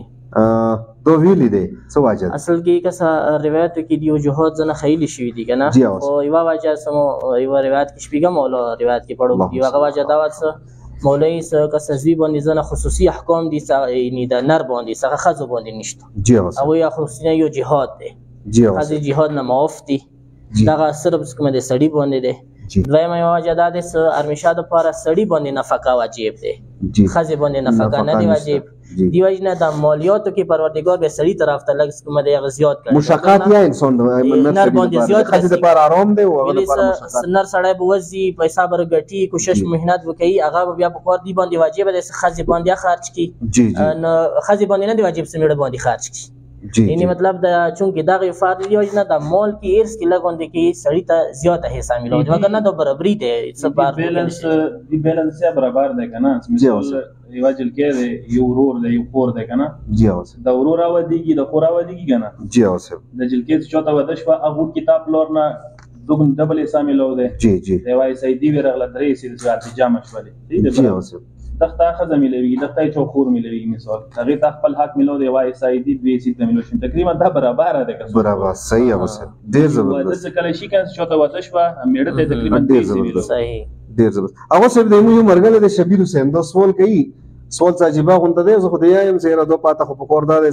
دو ویلی دی څه واجب اصل کې کسا روایت کې دی جهاد زنه خیلی شوی دی کنه او یو واجب سمو یو روایت کې شپږه مولا روایت کې پړو دی هغه واجب دعوت مولوی سره کس زوی باندې زنه خصوصي احکام دي یعنی د نر باندې سره خزو باندې نشته جی او یا خصوصي یو جهاد دی خزي جهاد نه معاف دي دا صرف کوم د سړی باندې دی دویمه واجب د ارمشاد لپاره سړی باندې نفقه واجب دی خزي باندې نفقه نه دی واجب دیوژن د مالیاتو کې پروردگار به سړی طرف ته لګ کوم دی زیات کړي مشقات یا انسان نر باندې زیات خزي د پر آرام دی او د پر مشقات نر سړی به وزي پیسې برګټي کوشش مهنت وکړي هغه بیا په کار دی باندې واجب دی خزي باندې خرج کی خزي باندې نه دی واجب سمېړه باندې خرج کی یعنی مطلب دا چونکې دغه فارغ یوجنا د مال کې ایرس کې لګوندې کې سړی ته زیاته حصہ ملو وګر نه د برابرۍ دی څه بار بیلانس دی بیلانس یا برابر دی کنه مثال یو جلکې دی یو ورور دی یو خور دی کنه جی اوس د ورور اودیږي د خور اودیږي کنه جی اوس د جلکې چوته ودش په هغه کتاب لور نه دوګن ډبل حصہ ملو دی جی جی دی وای سیدی ورغله درې سي د جامع شولې جی اوس دغه خزه ملوي دغه چو خور ملوي مثال هغه ته خپل حق ملو دی وای سیدی دوی سي د ملو شي تقریبا دا برابر دی که برابر صحیح اوس ډیر زبردست د کله شي کنه چوته ودش په میړه ته تقریبا ډیر زبردست صحیح ډیر زبردست هغه سب د یو مرګله د شبیر حسین دا سوال کوي سوال عجیبه غونډه دی زه خو د یم زیرا دو پاته خو پکور دا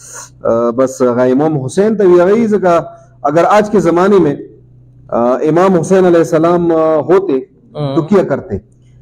دی بس امام حسین ته ویږي ځکه اگر آج کے زمانے میں امام حسین علیہ السلام ہوتے تو کیا کرتے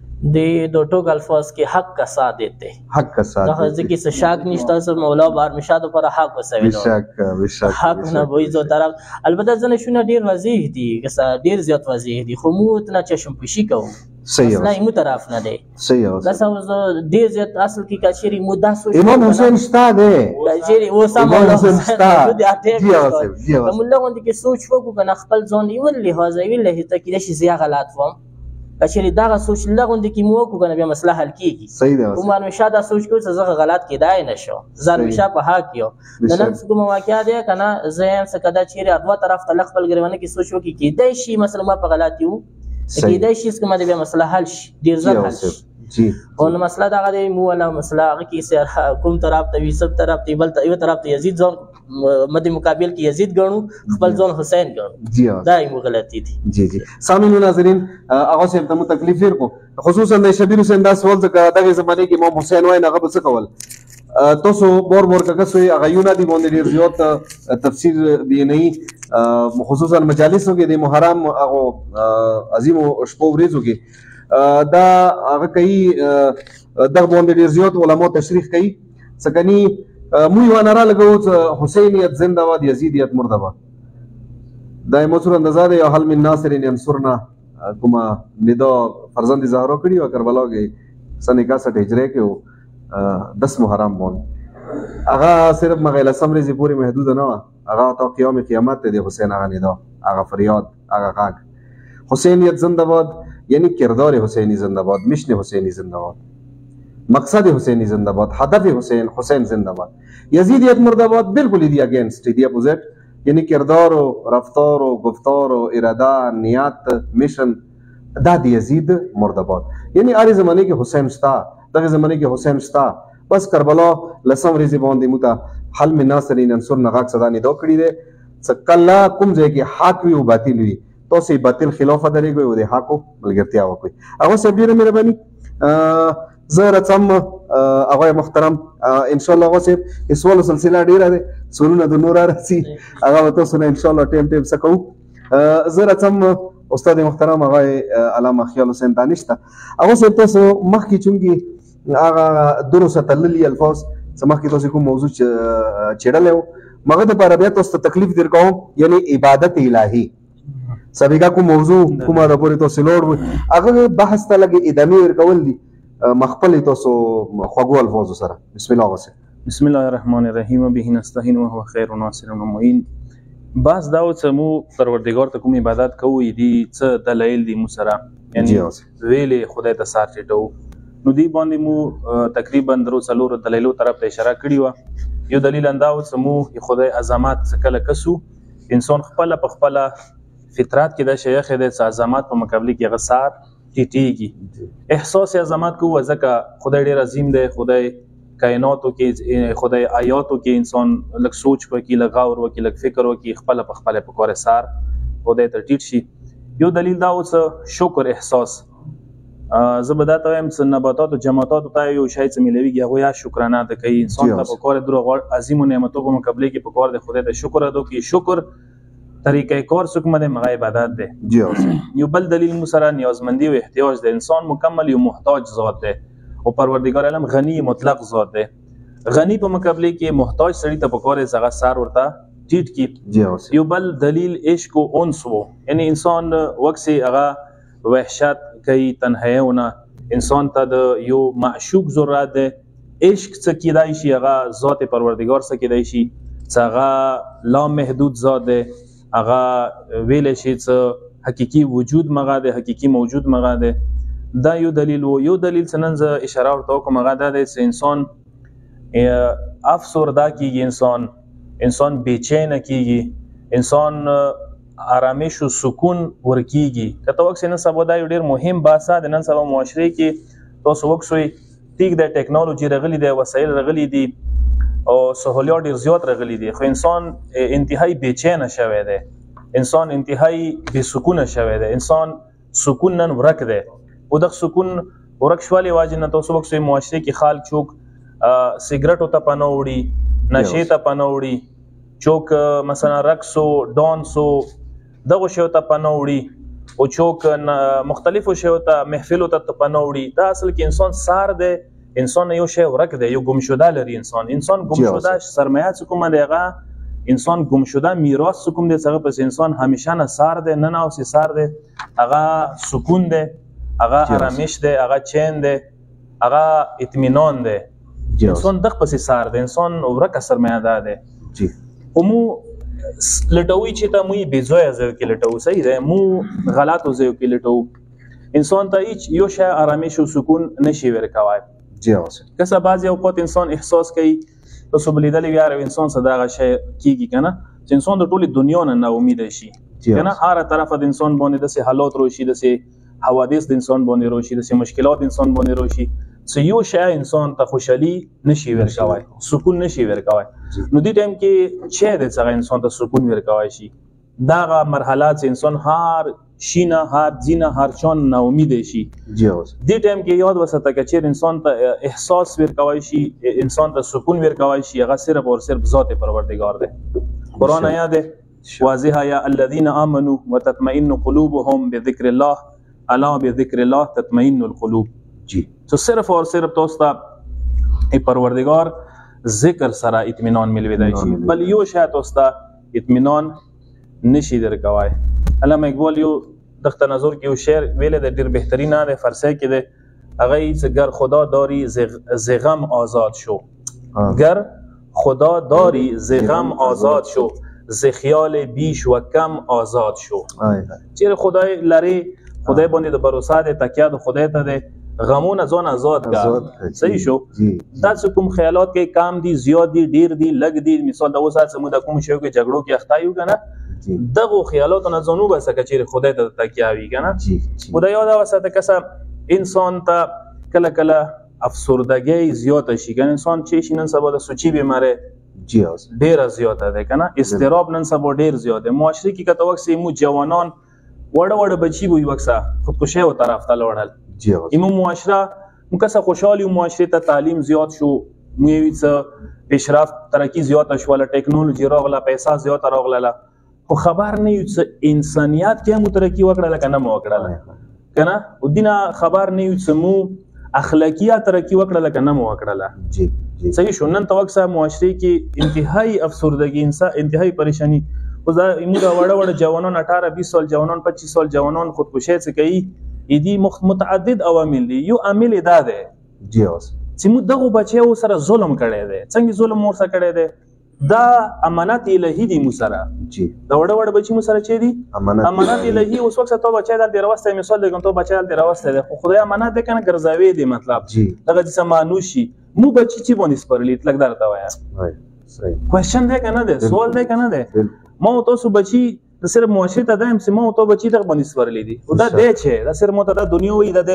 دو ټوک الفاظ کې حق کا ساتھ دیتے حق کا ساتھ دا ځکه چې شاک نشته سم مولا بار مشاده پر حق وسوي بشک حق نه وای زو طرف البته ځنه شونه ډیر واضح دي که ډیر زیات واضح دي خو مو اتنا چشم پوشي کوو صحیح اصلا ایمو طرف نه دی صحیح اوس دا څه ډیر زیات اصل کې کچيري مو سوچ امام حسین شتا دی کچيري و سم امام حسین شتا جی اوس مولا غوند کې سوچ وکړو کنه خپل ځون یو لحاظ وی له ته کې شي زیا غلط وم کچيري دا سوچ لغوند کې مو کو کنه بیا مسله حل کیږي صحیح دی کوم مشاده سوچ کو څه غلط کیدای نشو ځان مشا په حق یو نن کوم واقعیا دی کنه زم څه کدا چیرې ادوا طرف تلق خپل ګرونه کې سوچ وکي کیدای شي مثلا ما په غلط یو کیدای شي چې کومه بیا مسله حل شي ډیر ځل حل شي جی او مسله دا غوډي مو ولا مسله هغه کې سر کوم طرف ته وی سب طرف ته بل ته یو طرف ته یزید ځون مد مقابل کې یزید غنو خپل ځون حسین غنو جی دا یو غلطی دي جی جی سامعین ناظرین هغه سم ته تکلیف ورکو خصوصا د شبیر حسین دا سوال ځکه دغه زمانه کې امام حسین وای نه غو څه کول تاسو بور ککسوي هغه یو نه دی باندې ډیر زیات تفسیر دی نه خصوصا مجالسو کې د محرم هغه عظیم شپو ورځو کې دا هغه کوي دغه باندې ډیر زیات علماء تشریح کوي سکني مو یو ناره لګو حسینیت زنده باد یزیدیت مرده باد دا مسور اندازه دی حل من ناصر ينصرنا کومه ندا فرزند زهرا کړي او کربلا کې سن 61 هجری کې 10 محرم باندې هغه صرف مغیله سمرزي پوری محدود نه هغه تا قیام قیامت دی حسین هغه ندا هغه فریاد هغه غاګ حسینیت زنده باد یعنی کردار حسینی زنده باد مشن حسینی زنده باد مقصد حسینی زنده باد هدف حسین زنده باد یزیدیت مرده باد بالکل دی اگینست دی اپوزیٹ یعنی کردار و رفتار و گفتار و اراده نیت مشن دا دی یزید مرده باد یعنی آری زمانی که حسین شتا دغه زمانی که حسین شتا بس کربلا لسم ریزی باندې موتا حل من ناصرین انصرنا غاک صدا ندا کړی دی څکلا کوم ځای کې حق وی او باطل وی تاسو باطل خلاف درېږئ او د حق ملګرتیا وکړئ هغه سب ډیره مهرباني زه رڅم هغه محترم ان شاء الله واسه سوال سلسله ډیره ده سونونه د نور راځي هغه تاسو نه ان شاء الله ټیم سکو زه رڅم استاد محترم هغه علامه خیال حسین دانشته هغه سه تاسو مخکې چونګي هغه دروسه تللی الفاظ سمخکې تاسو کوم موضوع چړلې مګه د پر بیا تاسو تکلیف درکوم یعنی عبادت الهی سبیګه کوم موضوع کومه د پوری تاسو لوړ هغه بحث ته لګي ادمه ورکول دي مخبل تاسو خوغو الفاظ سره بسم الله واسه بسم الله الرحمن الرحیم به نستعين وهو خير ناصر ومعين باز دا مو پروردگار ته کوم عبادت کوو دي څه دلایل دي مو سره یعنی ویلې خدای ته سار چټو نو دی باندې مو تقریبا درو څلور دلایلو طرف ته اشاره کړی و یو دلیل انداو مو خدای عظمت څکله کسو انسان خپل په خپل فطرت کې د شیخ د عظمت په مقابله کې غسار ټیټیږي احساس عظمت کو ځکه خدای ډیر عظیم دی خدای کائناتو کې خدای آیاتو کې انسان لږ سوچ وکي لږ غور وکي لږ فکر وکي خپل په خپل په کور سار خدای ته ټیټ شي یو دلیل دا اوس شکر احساس زبدات وایم چې نباتات او جماعات ته یو شای څه ملويږي هغه یا شکرانه ده کوي انسان ته په کور درو عظیم نعمتو په مقابله کې په کور د خدای ته شکر ادا کوي شکر طریقې کار څوک مده مغه عبادت ده جی یو بل دلیل مسره نیازمندی او احتیاج ده انسان مکمل یو محتاج ذات ده او پروردگار عالم غنی مطلق ذات ده غنی په مقابله کې محتاج سړی ته په کور زغه سار ورته ټیټ کی جی یو بل دلیل عشق او انس وو یعنی انسان وقت هغه وحشت کوي تنهایونه انسان ته د یو معشوق ضرورت ده عشق څه کیدای شي هغه ذات پروردگار څه کیدای شي هغه لا محدود ذات دی، هغه ویلی شي څه حقیقي وجود مغه دی، حقیقي موجود مغه دی. دا یو دلیل و. یو دلیل څه نن زه اشاره ورته وکړم هغه دا دی چې انسان افسرده کېږي، انسان بېچینه کېږي، انسان آرامش و سکون ورکېږي. که ته وکسې نن سبا دا یو ډېر مهم بحث دی. نن سبا معاشرې کې تاسو وکسئ ټیک دی ټیکنالوجي راغلي دی، وسایل راغلي دي او سهولیات ډېر زیات راغلي دي، خو انسان انتهایی بېچینه شوی دی، انسان انتهایی بېسکونه شوی دی، انسان سکون نن ورک دی. او دغه سکون ورک شوالې وجې نه تاسو وکسئ معاشرې کې خلک څوک سګرټو ته پناه وړي، نشې ته پناه وړي، څوک مثلا رقصو ډانسو دغو شیو ته پناه وړي، او څوک مختلفو شیو ته محفلو ته پناه وړي. دا اصل کې انسان سار دی، انسان یو شی ورک دی، یو ګمشده لري. انسان ګمشده سرمایه څه کومه دی، هغه انسان ګمشده میراث څه کوم دی، هغه پس انسان همیشه نه سار دی، نه اوسې سار دی، هغه سکون دی، هغه آرامش دی، هغه چین دی، هغه اطمینان دی. انسان دغه پسې سار دی، انسان ورکه سرمایه ده دی. خو مو لټوي چې ته مو یې بېځایه ځایو کې لټوو، صحیح دی، مو غلطو ځایو کې لټوو. انسان ته هیڅ یو شی آرامش او سکون نشي ورکوای. که څه بعضې اوقات انسان احساس کوي، تاسو به لیدلی وي هر انسان څه دغه شی کېږي که نه چې انسان د ټولې دنیا نه ناامیده شي که نه. هره طرفه د انسان باندې داسې حالات راشي، داسې حوادث د انسان باندې راشي، داسې مشکلات انسان باندې راشي چې یو شی انسان ته خوشحالي نشي ورکوای، سکون نشي ورکوای. نو دې ټایم کې چې دی څنګه انسان ته سکون ورکوای شي، دغه مرحله چې انسان هر شینه هر ځینه هر چان ناامیده شي. دې ټایم کې یاد وساته که چېرې انسان ته احساس ورکوای شي، انسان ته سکون ورکوای شي، هغه صرف او صرف ذات پروردگار دی. قرآن آیات دی واضحه یا الذین آمنوا وتطمئن قلوبهم بذکر الله الا بذکر الله تطمئن القلوب. تو صرف اور صرف تاسو ته پروردگار ذکر سره اطمینان ملوي شي، بل یو شی تاسو ته اطمینان نشي درکوای. علامه اقبال یو دغه نظر کې یو شعر ویل د ډېر بهترین دی، فارسی کې دی، هغه چې گر خدا داری ز غم آزاد شو، گر خدا داری ز غم آزاد شو، ز خیال بیش و کم آزاد شو. چیرې خدای لري، خدای باندې د باور د تکیه د خدای ته دی، غمونه ځان آزاد کا. صحیح شو. دا چې کوم خیالات کې کم دي، زیات دي، ډیر دي، لږ دي، مثال د اوس هڅه مو د کوم شی کې جګړو کې اخته یو کنه، دغه خیالات نه ځانو بس کچېره خدای ته تکیه وی کنه. خدای یاد وساته کسه انسان ته کله کله افسردگی زیات شي کنه، انسان چې شي نن سبا د سوچي بیماری ډیر زیات ده کنه، استراب نن سبا ډیر زیات ده. معاشري کې کته وخت مو جوانان وړه وړه بچي وي وکسه خودکشي او طرف ته لوړل. ایمو معاشره مو کسه خوشحالي معاشره ته تعلیم زیات شو، مو یې پیشرفت ترقی زیات شوله، ټیکنالوژي راغله، پیسې زیات راغله، خو خبر نه یو چې انسانیت کې مو ترقی وکړه کنه مو وکړه کنه، او دینه خبر نه یو چې مو اخلاقیات ترقی وکړه کنه مو وکړه. صحیح شو. نن توکسه معاشري کې انتهایی افسردگی، انتهایی پریشانی. خو دا موږ وړه وړه جوانان 18-20 سال جوانان 25 سال جوانان خودکشي څه کوي، دي متعدد عوامل دي. یو عامل دا ده چې موږ دغه بچیو سره ظلم کړی دی. څنګه ظلم ور سره کړی دی؟ دا امانت الهی دی مو سره. دا وړه وړه بچی مو سره چي دي امانت الهی. اوس وخت ته بچی د راوسته مثال دی، کوم ته بچی د راوسته دی، خو خدای امانت ده کنه ګرځاوي دی، مطلب دغه چې مانوشي مو بچی چې باندې سپرلی تلک درته وایا. صحیح کوېشن دی کنه، دی سوال دی کنه، دی ما تاسو بچی د صرف معاشرت ته دایم سمو تو بچی دغه باندې سپرلی دي، او دا دی چې دا صرف مو ته د دنیا وي، دا دی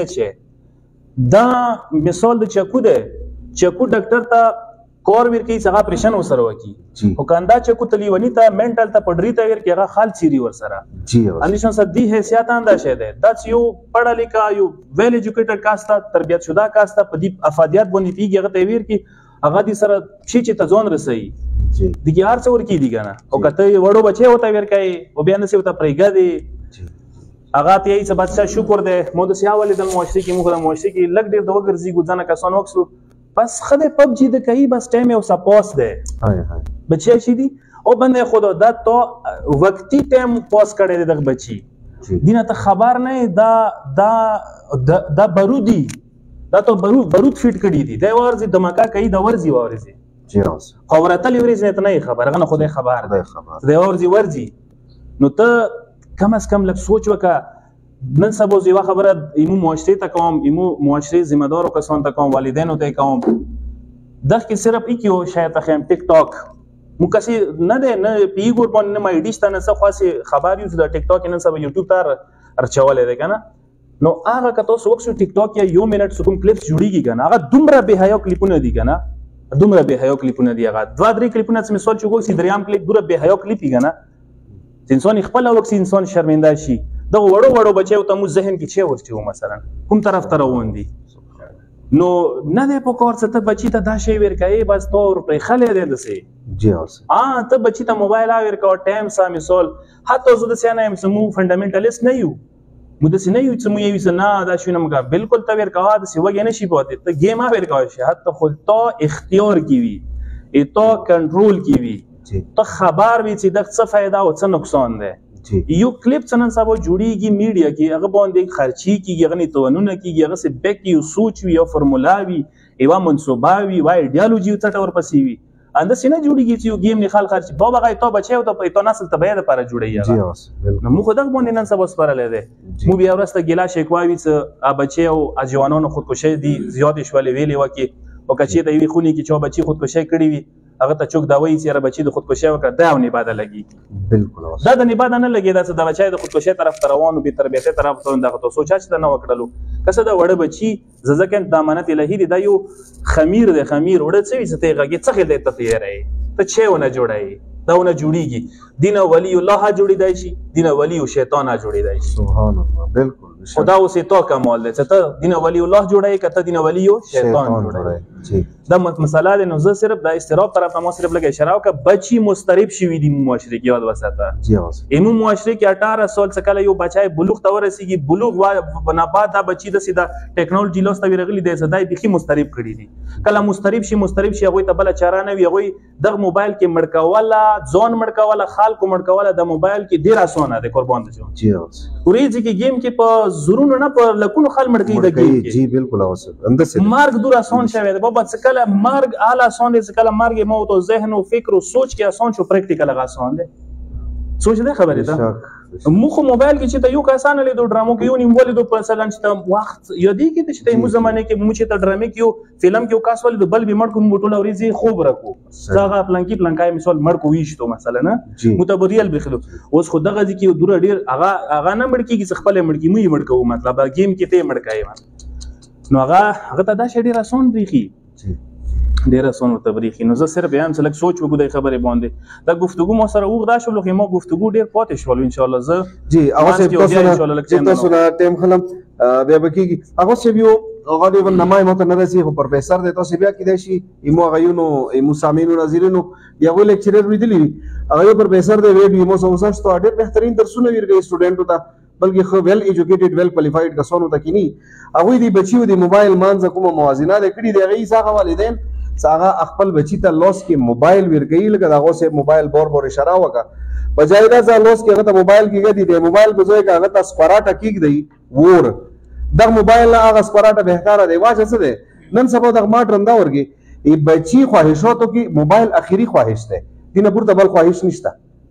چې دا مثال د چکو دی، چکو ډاکټر ته کور ورکی څنګه اپریشن وسره وکی، او کنده چکو تلیونی ته منټل ته پډری ته ورکی هغه خال چيري ورسره اندیشن سره دی حیثیت انده شه ده. دا یو پړه لیکا یو ویل ایجوکیټډ کاستا تربیت شوده کاستا په دې افادیت باندې پیږي هغه ته ورکی هغه دي سره چې ته ځون رسي دغه هر څور کې دي کنه، او کته وړو بچي وته ورکای او بیا نسی وته پرېګا دي هغه ته یې څه بادشاہ شکر ده مو د سیاول د معاشري کې مخه معاشري کې لګ ډیر د وګرځي ګزانه کسان وکسو بس خدای پبجی د کوي بس ټایم او سپوس ده بچي شي دي او بنده خدا دا تو وقتی ټایم پاس کړي د بچي دینه ته خبر نه دا بارودی دا ته بارود فټ کړي دي دا ورزي دماکا کوي دا ورزي جی اوس خو ورتل ورځ نه خبر غنه خدای خبر دی ورځي نو ته کم از کم لږ سوچ وکړه نن سبا یوه خبره ایمو معاشرې ته کوم ایمو معاشرې ذمه دارو کسانو ته کوم والدینو ته کوم دغه صرف یو شاید تخیم ټیک ټاک مو کسې نه دی نه پیګور باندې نه ما ایډیش ته نه څه خاصې خبر یو چې د ټیک ټاک نن سبا یوټیوب ته ارچولی دی که نه نو هغه که تاسو وکړو ټیک ټاک یا 1 منټ څه کوم کلیپس جوړېږي که نه هغه دومره بې حیا کلیپونه دي که نه دومره بې حیا کلیپونه دي هغه 2-3 کلیپونه څه مثال چې وګورئ دریم کلیپ دومره بې حیا کلیپ وي که نه انسان خپل وخت انسان شرمنده شي دغه وړو بچیو ته مو ذهن کې چې ورچو مثلا کوم طرف ته روان دي نو نه دی په کار څه ته بچی ته دا شی ورکوي بس تو روپۍ خلی دی دسې جی اوس ته بچی ته موبایل ورکوه ټایم سا مثال حتی زه داسې نه یم چې مو فنډامنټلیست نه یو مو داسې نه یو چې مو یوي چې نه دا شیونه مو کوه بلکل ته ورکوه داسې وږی نه شي پاتې ته ګیم ورکوی شي حتی خو تا اختیار کې وي تا کنټرول کې وي ته خبر وي چې دغه څه فایده او څه نقصان دی یو کلیپ څه نن سبا جوړېږي میډیا کې هغه باندې خرچي کېږي هغه نیتونونه کېږي هغه څه بیک یو سوچ وي یو فرمولا وي یوه منصوبه وي یوه ایډیالوجي څټه ورپسې وي همداسې نه جوړېږي چې یو گیم نه خلک خرچي بابا هغه تا بچی او تا نسل ته به یې دپاره جوړوي هغه نو موږ خو دغه باندې نن سبا سپارلی دی موږ بیا وروسته ګیله شکوا وي چې بچی او جوانانو خودکشۍ دي زیاتې شولې ویلې وکړي او که چېرته یوې خونې کې چا بچي خودکشۍ کړې وي هغه ته چوک دا وایي چې یاره بچي د خودکشۍ وکړه دا او نباده لګي بالکل دا د نباده نه لګي دا چې د بچی د خودکشۍ طرف ته روان و بې تربیتۍ طرف ته دغه تو سوچا چې دا نه وکړلو که څه د وړه بچي زه ځکه د امانت الهي دی دا یو خمیر دی خمیر وړه څه وي چې ته یې غږې څه خیل دی ته تیاری ته چې ونه جوړوي دا ونه جوړېږي دین ولی الله جوړېدی شي دین ولی شیطان جوړېدی شي سبحان الله بالکل خدا اوس تا کمال دی چې ته دین ولی الله جوړوي که ته دین ولی شیطان جوړوي دا مسله دی نو زه صرف د اضطراب طرف ته ما صرف لږ اشاره وکړه بچي مضطرب شوي دي معاشرې کې یاد وساته ایمو معاشرې کې 18 سال څخه کله یو بچی بلوغ ته ورسېږي بلوغ نه بعد دا بچي داسې د ټیکنالوژي لاس ته ورغلي دی چې دا یې بیخي مضطرب کړي دي کله مضطرب شي هغوی ته بله چاره نه وي هغوی دغه موبایل کې مړ کوله ځان مړ کوله خلکو مړ کوله د موبایل کې ډېر اسانه دی قربان دي ورېځې کې گیم کې په زرونو نه په لکونو خل مړ کوي د گیم کې جی بالکل اوسه مرګ دور آسان شوی دی بابا څه کله مرګ اعلی آسان دی څه کله مرګ موت او ذهن او فکر او سوچ کې آسان شو پریکټیکل هغه آسان دی سوچ دې خبرې ده مو خو موبایل کې چې ته یو کسان لیدو ډرامو کې یو نیم ولیدو مثلا چې ته وخت یادې کې چې مو زمانه کې مو چې ته ډرامې کې یو فلم کې یو کس ولیدو بل به مړ کوم ټوله ورځې خوب راکو څنګه پلانکای مثال مړ کو ویشتو مثلا نه متبریل بخلو اوس خو دغه کې ډور ډیر هغه نه مړ کېږي خپل مړ کې مې مړ کوو مطلب گیم کې ته مړ کای نو هغه ته دا شی ډیر آسان بریخي ډیر آسان ورته بریخي نو زه صرف یم چې لږ سوچ وکړو د خبرې باندې دا گفتگو ما سره اوږده شول خو ما گفتگو ډیر پاتې شول ان شاء الله زه جی هغه تاسو نه ټیم خلم بیا به کېږي هغه څه یو هغه دی نمای ماته نه رسي خو پروفیسور دی تاسو بیا کېدای شي ایمو غیونو ایمو سامعینو ناظرینو یو لیکچرر ویدلی هغه یو پروفیسور دی ویډیو ایمو سوساش ته ډیر بهترین درسونه ورکوي سټوډنټو ته بلکې خو ویل ایجوکیټډ ویل کوالیفاید کسانو ته کینی هغه دی بچیو دی موبایل مانځه کومه موازنه لري دی هغه څنګه والدین څنګه خپل بچی ته لوس کې موبایل ورګی لکه داغه سه موبایل بور اشاره وکړه بجای دا ځا لوس کې هغه ته موبایل کېږي دی موبایل په ځای کې هغه ته سپراټه کېږي دی ور دا موبایل هغه سپراټه بهتره دی واجه څه دی نن سبا د ماټ رندا ورګي ای بچی خواهشاتو کې موبایل اخیری خواهش ده دینه پورته بل خواهش نشته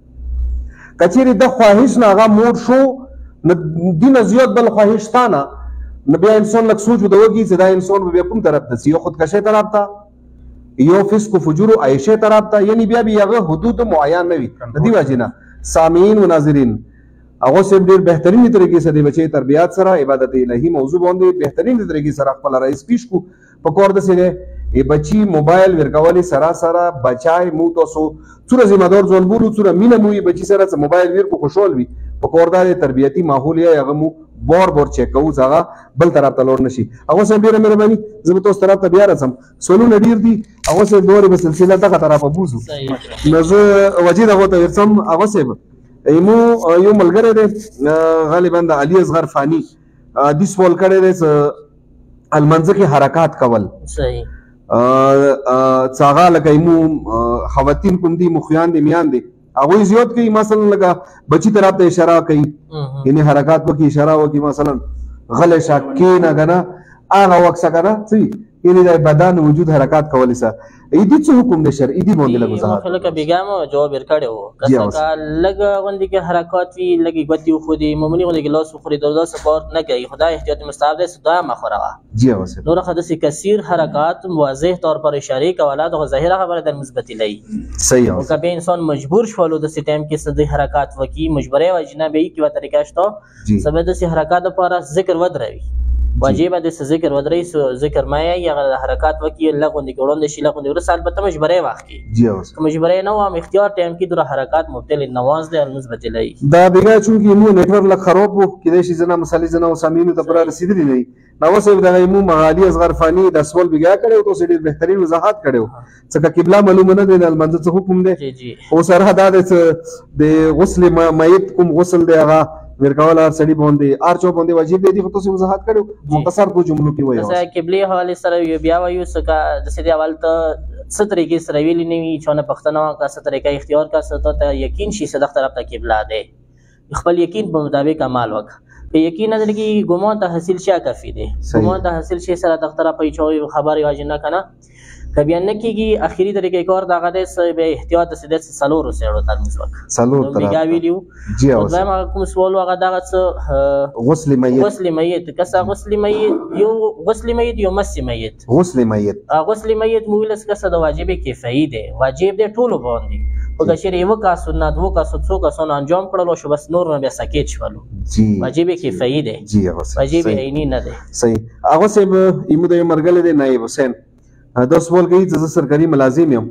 کچېری د خواهش نه هغه موډ شو دینه زیات بل خواهش تانه بیا انسان لک سوچ ودوږي چې دا انسان به کوم طرف ته یو خودکشي طرف ته یو فسق و فجور و عیشه طرف ته یعنی بیا هغه حدود معین نه وي د دې وجه نه سامعین و ناظرین هغه سم ډیر بهترین طریقې سره د بچي تربیات سره عبادت الهی موضوع باندې بهترین طریقې سره خپل رئیس پیش کو په کور د سره ای بچی موبایل ورکوالی سراسره بچای مو تاسو څوره ذمہ دار ځون بولو څوره مینه مو بچی سره موبایل ور کو خوشحال وي په کور د تربیتی ماحول یا هغه مو بور چیک کوو ځای بل طرف ته لور نشي هغه سم ډیره مهرباني زه تاسو طرف ته بیا راځم سولونه ډیر دي هغه سم دوره په سلسله دغه طرفه بوزو نو زه وجید هغه ته ورسم هغه سم ایمو یو ملګری دی غالبا د علي اصغر فانی د سوال کړی دی المنځ کې حرکات کول صحیح څنګه لکه ایمو خواتین کوم دي مخیان دي میان دي هغه زیات کوي مثلا لکه بچی طرف ته اشاره کوي یعنی حرکات وکي اشاره وکي مثلا غل شاکین غنا هغه وخت څنګه یعنی د بدن وجود حرکات کول سره ایدی څه حکم دی شرعي دی باندې لږ وضاحت مخلک بیګام جواب ورکړی وو کسه لږ غوندې کې حرکات وی لږ ګوتی خو دی معمولی غوندې ګلاس خوري دردا سپورت نه کوي خدای احتیاط مستحب دی صدا مخوره جی اوسه نور حدث کثیر حرکات واضح طور پر اشاره کوله د ظاهره خبره در مثبت لای صحیح او کبه انسان مجبور شولو د ټیم کې صدې حرکات وکي مجبوره وجنه به کی و طریقه شته سبب د حرکات لپاره ذکر ودروي واجب د ذکر ودرې ذکر ما یا حرکات وکي لغون دي ګړون شي لغون دي ورسال به مجبوره واخلي جی اوسه مجبوره نه و اختیار ټیم کې د حرکات مبتل نواز د مثبت لای دا بیګا چونکی مو نتورک لک خراب وو کله شي زنه مسالې زنه وسامینو ته پر رسیدلی نه نو وسه د مو مغالی اصغر فانی د اسول بیګا کړو تو سړي بهترین وضاحت کړو څنګه قبله معلومه نه دی د منځ څه حکم دی جی او سره د غسل میت کوم غسل دی هغه ورکول هر سړي باندې ار چو باندې واجب دی خو تاسو وضاحت کړو مختصر په جملو کې وایي مثلا قبله حواله سره یو بیا وایو سکه د سړي اول ته څه طریقې سره ویلې نه وي چې نه پښتنه کا څه طریقې اختیار کا څه ته یقین شي صدق طرف ته قبله ده خپل یقین په مطابق عمل وکړه په یقین نه لګي ګمان ته حاصل شي کافي دی ګمان ته حاصل شي سره د طرف په چوي خبري واجب نه کنه کبي نه کیږي اخیری طریقې کار دغه د به احتیاط سده سلور سره ترمز وک سلور تر بیګا ویلیو جی اوس دا ما کوم سوال هغه دغه څه غسل میت کسا غسل میت یو مس میت غسل میت مویلس کسا د واجب کفایي دی واجب دی ټولو باندې او د شری یو کا سنت وو کا څو کا انجام کړلو شو بس نور نه بیا سکیټ شولو جی واجب کفایي دی جی اوس واجب عینی نه دی صحیح هغه سه ایمو د مرګل دی نائب حسین دا سوال کوي چې سرکاري ملازم یم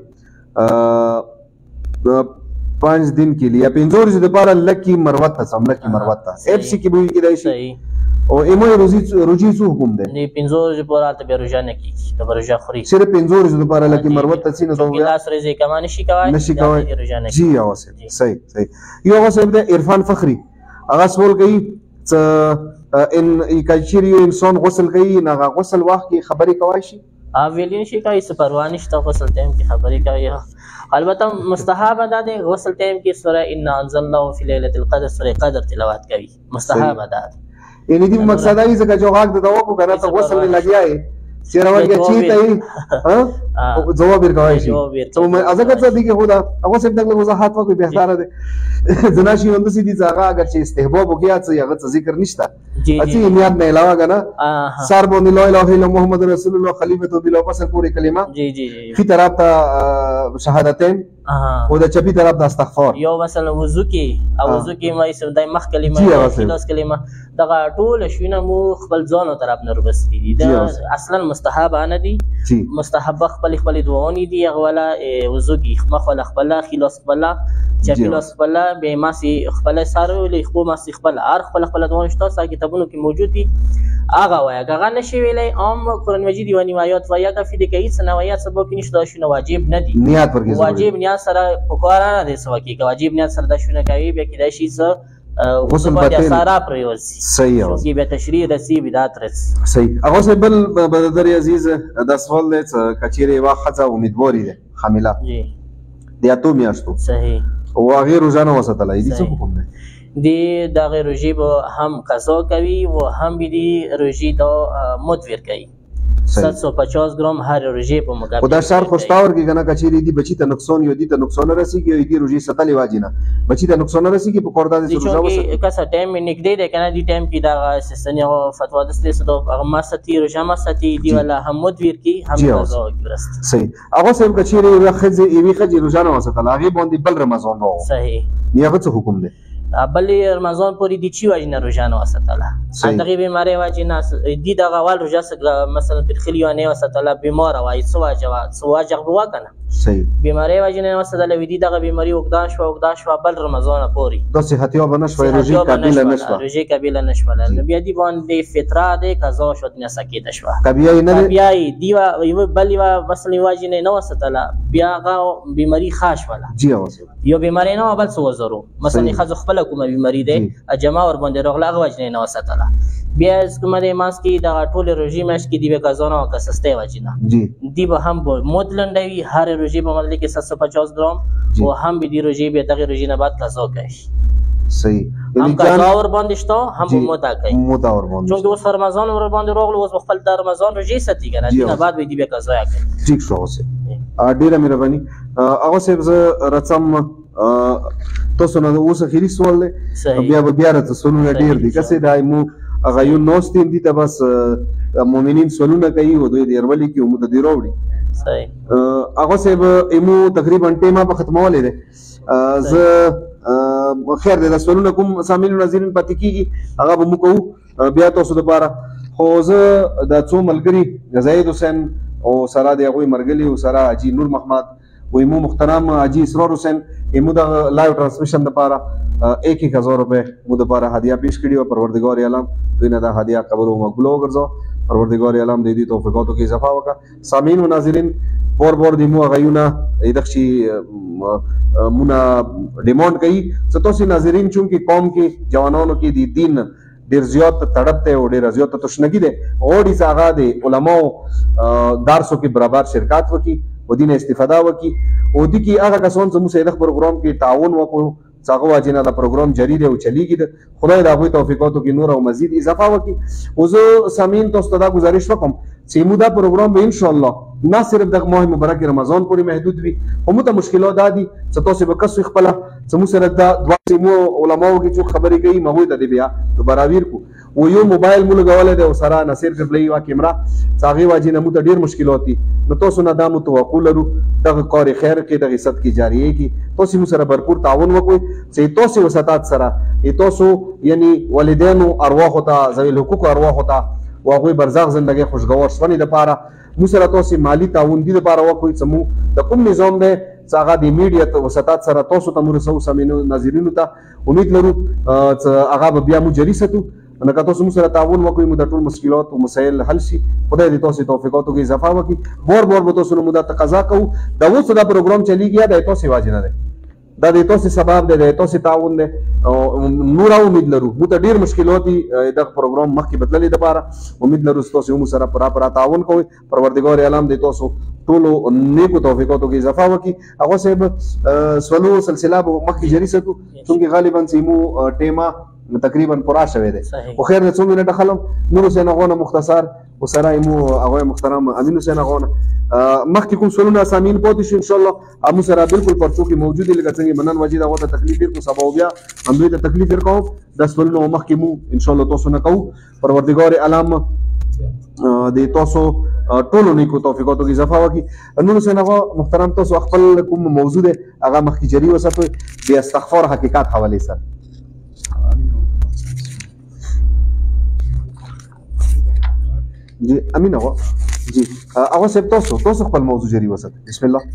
5 दिन के लिए 5 ورځې لپاره لکی مروت ته سم مروت ته اف سی کې به کېدای شي او ایمو روزي څه حکم دی نه 5 ورځې پورې ته به روزه نه کیږي د روزه خوري صرف 5 ورځې لپاره لکی مروت ته سینه دوه لاس ورځې کمان نشي کوي جی اوسه صحیح یو اوسه د عرفان فخری هغه سوال کوي ان کچيري انسان غسل کوي نه غسل وخت کې خبري کوي شي ویلین شي کوي سپروان نشته غسل ټایم کې خبرې کوي البته مستحب ادا دی غسل ټایم کې سوره ان انزلناه فی ليله القدر سوره قدر تلاوت کوي مستحب ادا یعنی دې مقصد دی چې جواب د دوا کو کنه ته غسل نه لګیاي چیرې ورګه چی ته ها جواب ورکوي شي ته مې ازګه څه دي کې خدا هغه څه دغه وضاحت وکړي بهتره ده زناشي وند سي دي ځاګه اگر چې استحباب وکیا څه هغه ذکر نشته اچھی نیت نه علاوه کنه سر باندې لا اله الا محمد رسول الله خلیفۃ بلا پس پوری کلمه جی فی طرف ته شهادتین او د چپی طرف ته استغفار یو مثلا وضو کې او وضو کې ما اسم دای مخ کلمه خلاص کلمه دغه ټول شوینه مو خپل ځان طرف نه ربستی دي دا اصلا مستحب نه دي مستحب خپل دوونی دي غولا وضو کې مخ ولا خپل خلاص خپل چپی لاس خپل به ما سي خپل سره ولې خو ما سي خپل ار خپل دوون شته سا کتابونو کې موجود دي هغه وای هغه نشي ویلای عام قرآن مجید و نمایات و یا کفی د کیس نوایات سبب کې نشته شنو واجب نه دي نیت ورګي واجب نیت سره پکواره نه دي سوا کې واجب نیت سره د شنو کوي به کې د شي څه غسل باندې سارا پریوسی صحیح او کې به تشریح رسی بدعت رس صحیح هغه سه بل بدر عزیز د سوال له کچيري واخذه امیدواري ده حامله جی د اتو میاشتو صحیح او هغه روزانه وساتلای دي څه حکم ده دی دغه روژې به هم قضا کوي و هم به دی روژې دا مدور کوي 750 ګرام هر روژې په مقابل خدا شر خوشتاور کې کنه کچيري دي بچی ته نقصان یو دي ته نقصان رسیږي دی روژې ستلې واجینه بچی ته نقصان رسیږي په کوړه دي روزه وسه کسه ټایم نګدې ده کنه دی ټایم کې دا سستنی او فتوا د ستاسو د هغه ما ستي روژه ما ستي دی ولا هم مدور کی هم قضا ورست صحیح هغه سم کچيري وخزي ایوي خجي روزانه وسه هغه باندې بل رمضان راو صحیح یغه څه حکم ده بل رمضان پوری دی چی واجنه روزانه وساتله دغه بیماری واجنه دی دغه اول روزه مثلا تدخلیونه وساتله بیمار وای سواجه بوا کنه صحیح بیماری واجنه وساتله ودی دغه بیماری وګدا شو بل رمضان پوری د صحت یو بنشوي روزي قابل نشو روزي قابل نشو نبی دی باندې فطره ده قضا شو نه سکیده شو کبیا نه بیا دی یو بل مثلا واجنه نو وساتله بیا بیماری خاص ولا جی اوسه یو بیماری نه بل سو وزرو مثلا خځ خپل کومه بیماری ده جما ور باندې رغله هغه وجنه نه وساتله بیا کومه د ماس کې د ټوله روزي مش کې دی به قزانه او کسسته وجنه جی دی به هم مدلندوي هر روزي په ملي کې 750 ګرام او هم به دی روزي به دغه روزي نه بعد قزا کوي صحیح هم قزا ور باندې شته هم مودا کوي مودا ور باندې چونکه اوس رمضان ور باندې راغلو اوس خپل د رمضان روزي ستي کنه دی نه بعد به دی به قزا کوي ٹھیک شو اوسه ډیره مهرباني. هغه صاحب زه راځم تاسو نه اوس اخیری سوال دی بیا راته سوالونه ډیر دي که څه دا مو هغه یو نوست دي ته بس مؤمنین سوالونه کوي او دوی ډیرولي کې مو ته دی راوړي. صحیح هغه صاحب ایمو تقریبا ټیمه په ختمولې ده. زه خیر دی دا سوالونه کوم سامعین ناظرین پاتې کیږي هغه به مو کوو بیا تاسو دپاره. خو زه دا څو ملګري زاهد حسین او سره د هغوی مرګلي او سره حاجي نور محمد و ایمو محترم حاجی اسرار حسین ایمو د لایو ټرانسمیشن دپاره 1000 روپۍ مو دپاره هدیه پیش کړي وه. پروردګار عالم دوی نه دا هدیه قبول او مقبوله وګرځوه. پروردګار عالم د دې توفیقاتو کې اضافه وکړه. سامعین و ناظرین بور د مو هغویونه دغشي مونه ډیمانډ کوي څه تاسې ناظرین چونکې قوم کې جوانانو کې د دین ډېر زیات تړپ دی او ډېره زیاته تشنګي دی غواړي چې هغه د علماو درسو کې برابر شرکت وکړي او دین استفاده وکړي او دي کې هغه کسان چې موږ د پروګرام کې تعاون وکړو چې هغه واجب نه دا پروګرام جاری دی او چلیږي د خدای د هغوی توفیقاتو کې نور او مزید اضافه وکړي. او زه سامعین تاسو ته دا گزارش وکړم چې موږ دا پروګرام به انشاءالله نه صرف دغه ماه مبارک رمضان پورې محدود وي خو موږ ته مشکلات دا دي چې تاسو به کس خپله چې موږ سره دا دوه مو علماو کې څوک خبرې کوي هغوی ته دې بیا دوباره ویر کو و یو موبایل مو لګولی دی او سره نصیر قبلهي یوه کیمره چې هغې واجې نه موږ ته ډېر مشکلات دي. نو تاسو نه دا مو توقع لرو دغه کار خیر کې دغه صدقې جاریې کې تاسو موږ سره بھرپور تعاون وکړئ چې تاسو وساتات سره تاسو یعنی والدینو ارواحو ته ذوي الحقوقو ارواحو ته و هغوی برزخ زندګۍ خوشګوار شونې دپاره موږ سره تاسو مالي تعاون دي دپاره وکړئ چې موږ د کوم نظام دی چې هغه د میډیا وساتات سره تاسو ته مو رسوو سامعینو ناظرینو ته امید لرو چې هغه به بیا مو جاري ساتو. نو که تاسو موږ سره تعاون وکړئ مو د ټول مشکلات او مسایل حل شي خدای دې تاسو توفیقاتو کې اضافه وکړي. بور به تاسو نه مو دا تقاضا کوو دا اوس دا پروګرام چلیږي یا د تاسو واجب نه دی دا د تاسو سبب دی د تاسو تعاون دی او نور امید لرو مو ته ډېر مشکلات دي دغه پروګرام مخکې بدللې دپاره امید لرو تاسو مو سره پوره تعاون کوئ. پروردګار عالم دې تاسو ټولو نیکو توفیقاتو کې اضافه وکړي. هغه صاحب سوالو سلسله به مخکې جاري ساتو چونکې غالبا سیمو ټیمه تقریبا پورا شوی دی خو خیر د 2 منټه خلم نور حسین اغونه مختصر و سره مو هغه محترم امین حسین اغونه مخکې کوم سوالونه سامعین پاتې شو ان شاء الله امو سره بالکل پرچو کې موجود لکه څنګه منن وجید هغه ته تکلیف ورکو سبا بیا هم دوی ته تکلیف ورکو د سوالونه مخکې مو ان شاء الله تاسو نه کوو. پروردګار عالم د تاسو ټولو نیکو توفیقاتو کې اضافه وکړي. نور حسین اغه محترم تاسو خپل کوم موضوع دی هغه مخکې جاری وساتئ د استغفار حقیقت حواله سره. جی امین اغا جی اغا صاحب تاسو خپل موضوع جاری وساتئ. بسم الله.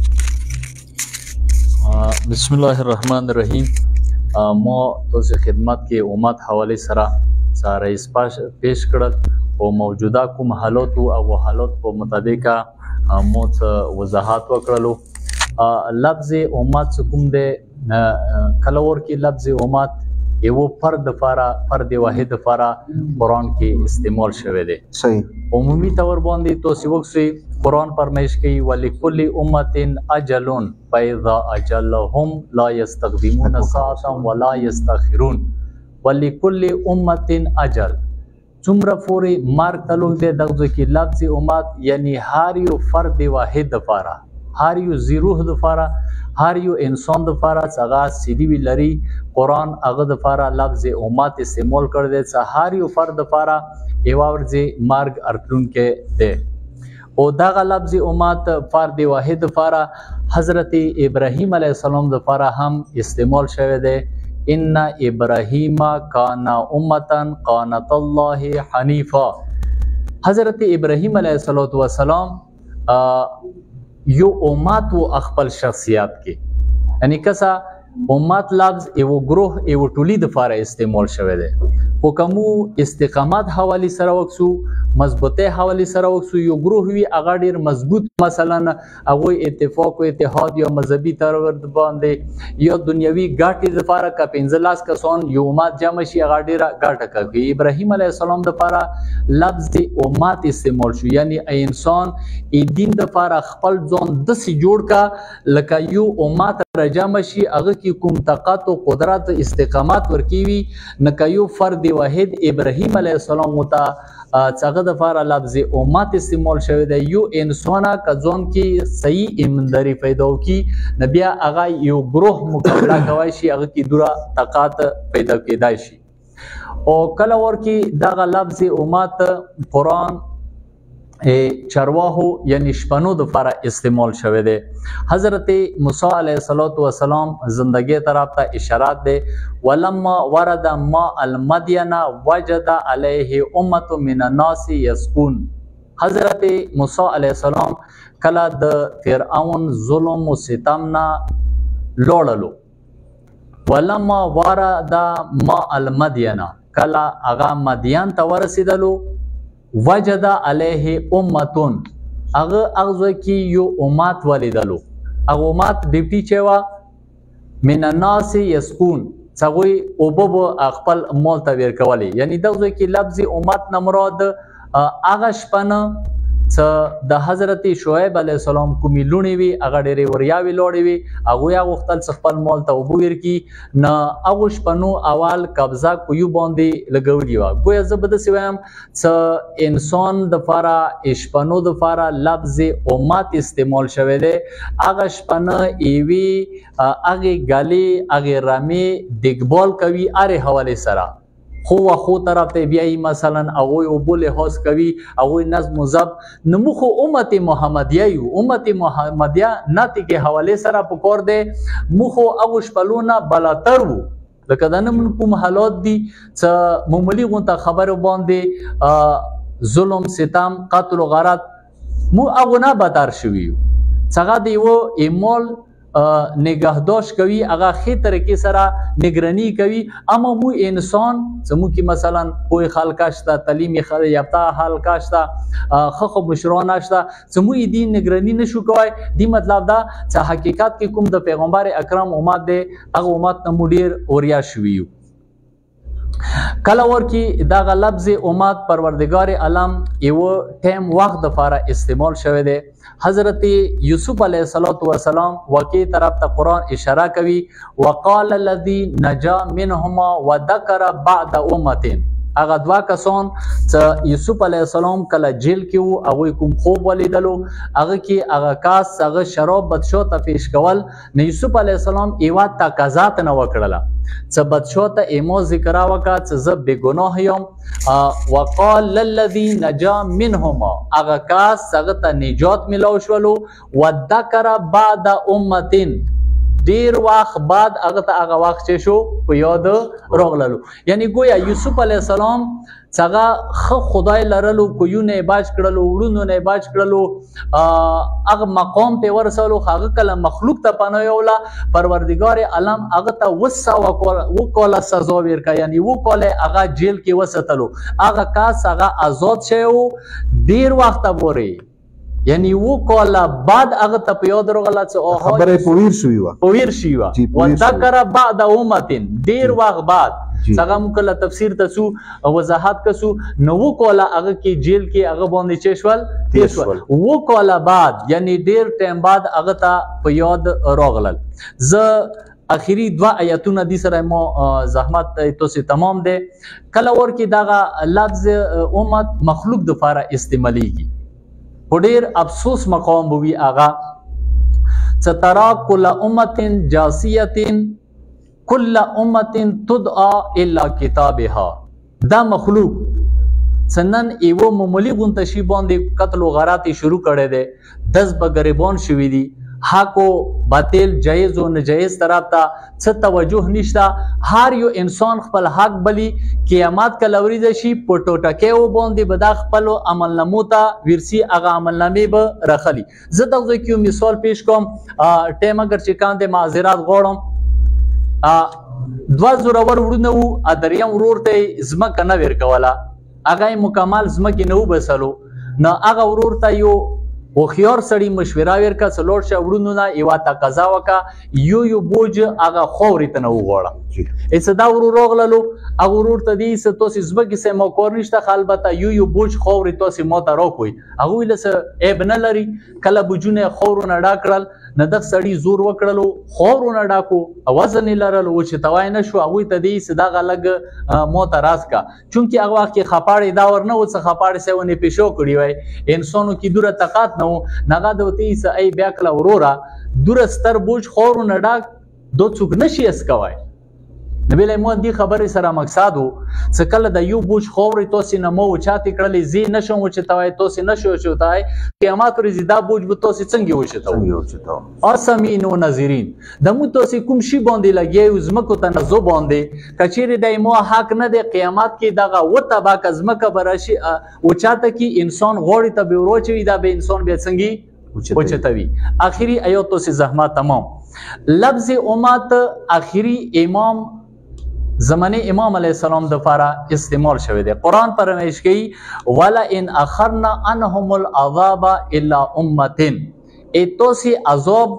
بسم الله الرحمن الرحیم. ما تاسو خدمت کې امت حواله سره رئیس پیش کړل او موجوده کوم حالات او حالات په مطابق مو وضاحت وکړلو. لفظ امت کوم دی کلور کې لفظ امت یو فرد واحد لپاره قرآن کې استعمال شوی دی. صحیح عمومي طور باندې تاسو وګورئ قرآن فرمایش کوي ولکل امة اجل فاذا اجلهم لا يستقدمون ساعة ولا يستأخرون. ولکل امة اجل څومره پورې مرګ تعلق دی دغه کې لفظ امت یعنی هر یو فرد واحد لپاره هر یو زیروح لپاره هر یو انسان لپاره څنګه سیدی وی لري قرآن هغه لپاره لفظ امت استعمال کړی دی چې هر یو فرد لپاره یو ورځ مرګ ارتلون کې دی او دغه لفظ امت فرد واحد لپاره حضرت ابراهیم علیه السلام لپاره هم استعمال شوی دی. ان ابراهیم کان امتا قانت الله حنیفا. حضرت ابراهیم علیه السلام یو امت و خپل شخصیت کې یعنی کسا امت لفظ یو گروه یو ټولی د فاره استعمال شوی دی خو کومو استقامت حوالی سره وکسو مضبوطه حوالی سره وکسو یو گروه وی هغه ډیر مضبوط مثلا هغه اتفاق او اتحاد یا مذهبي ترورد باندې یا دنیوي ګاټي د فاره کا 15 کسان یو امت جمع شي هغه ډیر ګاټه کوي. ابراهیم علیه السلام د فاره لفظ د امت استعمال شو یعنی انسان ای دین د فاره خپل ځان د سي جوړ کا لکه یو امت رجم شي هغه کې کوم طاقت او قدرت استقامت ورکیوي نه کيو فرد واحد ابراهيم عليه السلام ته څنګه د فار لفظ امت استعمال شوی دی یو انسان کځون کې صحیح ایمانداری پیدا کی نبی هغه یو گروه مقابله کوي شي هغه کې دوره طاقت پیدا کېدای شي او کله ورکی دغه لفظ امت قرآن چرواهو یعنی شپنو د فار استعمال شوی دی حضرت موسی علیه السلام زندگی طرف ته اشارات دی ولما ورد ما المدین وجد علیه امه من الناس یسقون حضرت موسی علیه السلام کله د فرعون ظلم و ستم نه لوړلو ولما ورد ما المدین کله هغه مدین ته ورسېدلو وجد علیه امتون هغه اغزو کې یو امت ولیدلو هغه امت ډیپټي چې وا من الناس یسقون څوی او بو خپل مول ته ور کولی یعنی دغه کې لفظ امت نه مراد هغه شپنه څه د حضرت شعیب علیه السلام کومې لونې وي هغه ډېرې وریاوې لوړې وي هغوی هغه غوښتل چې خپل مال ته اوبه ورکړي نه هغو شپنو اول قبضه کویو باندې لګولې وه ګویا زه به داسې وایم څه انسان دپاره شپنو دپاره لفظ امت استعمال شوی دی هغه شپنه ایوي هغې ګلې هغې رمې دیګبال کوي هرې حوالې سره خو و خو طرف ته بیایي مثلا هغوی اوبو لحاظ کوي هغوی نظم و ضبط نو موږ خو امت محمدیه یو امت محمدیه ناتې کې حوالې سره پکار دی موږ خو هغو شپلو نه بلاتر وو لکه د نن کوم حالات دي څه معمولي غونته خبرو باندې ظلم ستم قتل و غارت موږ هغو نه بدتر شوي یو څنګه د یوه ایمال نگهداشت کوي هغه ښې طریقې سره نگرانی کوي اما مو انسان زموږ کې مثلا پوه خلک شته تعلیم یافته خلک شته ښه مشران شته زموږ دین نگرانی نشو کوی دی مطلب دا چې حقیقت کې کوم د پیغمبر اکرم امت دی هغه امت نه مو ډېر اوریا شوي یو کله ورکی دغه لفظ امت پروردگار عالم یو ټیم وخت دپاره استعمال شوی دی حضرت یوسف علیه السلام واقعي طرف ته قرآن اشاره کوي وقال الذي نجا منهما وذكر بعد امه هغه دوا کسان چې یوسف علیه السلام کله جیل کې وو هغوی کوم خوب ولیدلو هغه کې هغه کاس هغه شراب بادشاه ته پیش کول نو یوسف علیه السلام ایوا تقاضات نه وکړله چې بادشاه ته ایمو ذکر وکړه چې زه بېګناه یم وقال الذي نجا منهما هغه کاس هغه ته نجات میلاو شولو وذکر بعد امه ډیر وخت بعد هغه ته هغه وخت چې شو په یاد راغللو یعنی گویا یوسف علیه السلام څنګه ښه خدای لرلو کویونه یې باج کړلو وړونو نه یې باج کړلو هغه مقام ته ورسولو هغه کله مخلوق ته پناه یوله پروردګار عالم هغه ته 200 کاله سزا ورکړه یعنی 2 کاله هغه جیل کې وساتلو هغه کاس هغه آزاد شوی ډیر وخت پورې یعنی و کاله بعد هغه ته په یاد راغله چې خبره پویر شوی و پویر شوی و وذکر بعد امتن ډیر وخت بعد څنګه موږ کله تفسیر تاسو وضاحت کسو نو و کاله هغه کې جیل کې هغه باندې چشول تیشول و کاله بعد یعنی ډیر ټیم بعد هغه ته په یاد راغلل ز اخیری دوا آیاتونه دي سره مو زحمت تاسو تمام ده کله ورکی دغه لفظ امت مخلوق د فاره استعمالیږي ډیر افسوس مقام بوي آغا سترا کل امت جاسیت کل امت تدعى الا کتابها دا مخلوق سنن ایو معمولی غونتشی باندې قتل و غارات شروع کړي دي 10 بغریبان شوي دي حق و باطل جایز و نجایز طرف ته څه توجه نشته هر یو انسان خپل حق بلی قیامت کله ورځ شي په ټوټکیو باندې به دا خپل عملنامو ته ورسي هغه عملنامې به رخلي زه دغه کیو مثال پیش کوم ټیم اگر چې کاندې معذرت غواړم دوا زورور ورونه وو دریم ورور ته ځمکه نه ورکوله هغه مکمل ځمکې نه وبسلو نو هغه ورور ته یو هوښیار سړي مشوره ورکړه چې لاړ شه وروڼو نه یوه تقاضا وکړه یو بوج هغه خاورې ته نه وغواړه چې دا ورور راغللو هغه ورور ته دې چې تاسې ځمکې سه ما کار نشته خو البته یو بوج خاورې تاسې ما ته راکوئ هغه ویله څه عیب نه لري کله بوجونه یې خاورو نه ډاک کړل نه دغه سړي زور وکړلو خاورو نه ډاکو وزن یې لرلو چې توای نه شو هغوی ته دې چې دغه لږ ما ته راز کا چونکې هغه وخت کې خپاړې دا ور نه و څه خپاړې سه ونې پیشو کړي وای انسانو کې دوره طاقت نه و نغه د وتی څه ای بیا کله وروره دوره ستر بوج خاورو نه ډاک دو څوک نشي اس کوای نبی له مو دې خبرې سره مقصد وو چې کله د یو بوج خاورې تاسې نه مو چاتې کړلې زی نشم چې توای تاسې نشو چې توای قیامت ورځ دا بوج به تاسې څنګه وشتاو اسمین و ناظرین د مو تاسې کوم شی باندې لګي زمکو ته نزو باندې کچېره د مو حق نه د قیامت کې دغه و تباک زمکه براشي او چاته کې انسان غوړی ته به وروچوي دا به انسان بیا څنګه وچتوي اخیری آیاتو سے زحمت تمام لفظ امت اخیری امام زمانه امام علیه السلام د لپاره استعمال شوی دی قرآن فرمایش کوي ولا ان اخرنا عنهم العذاب الا امتين اتوسی عذاب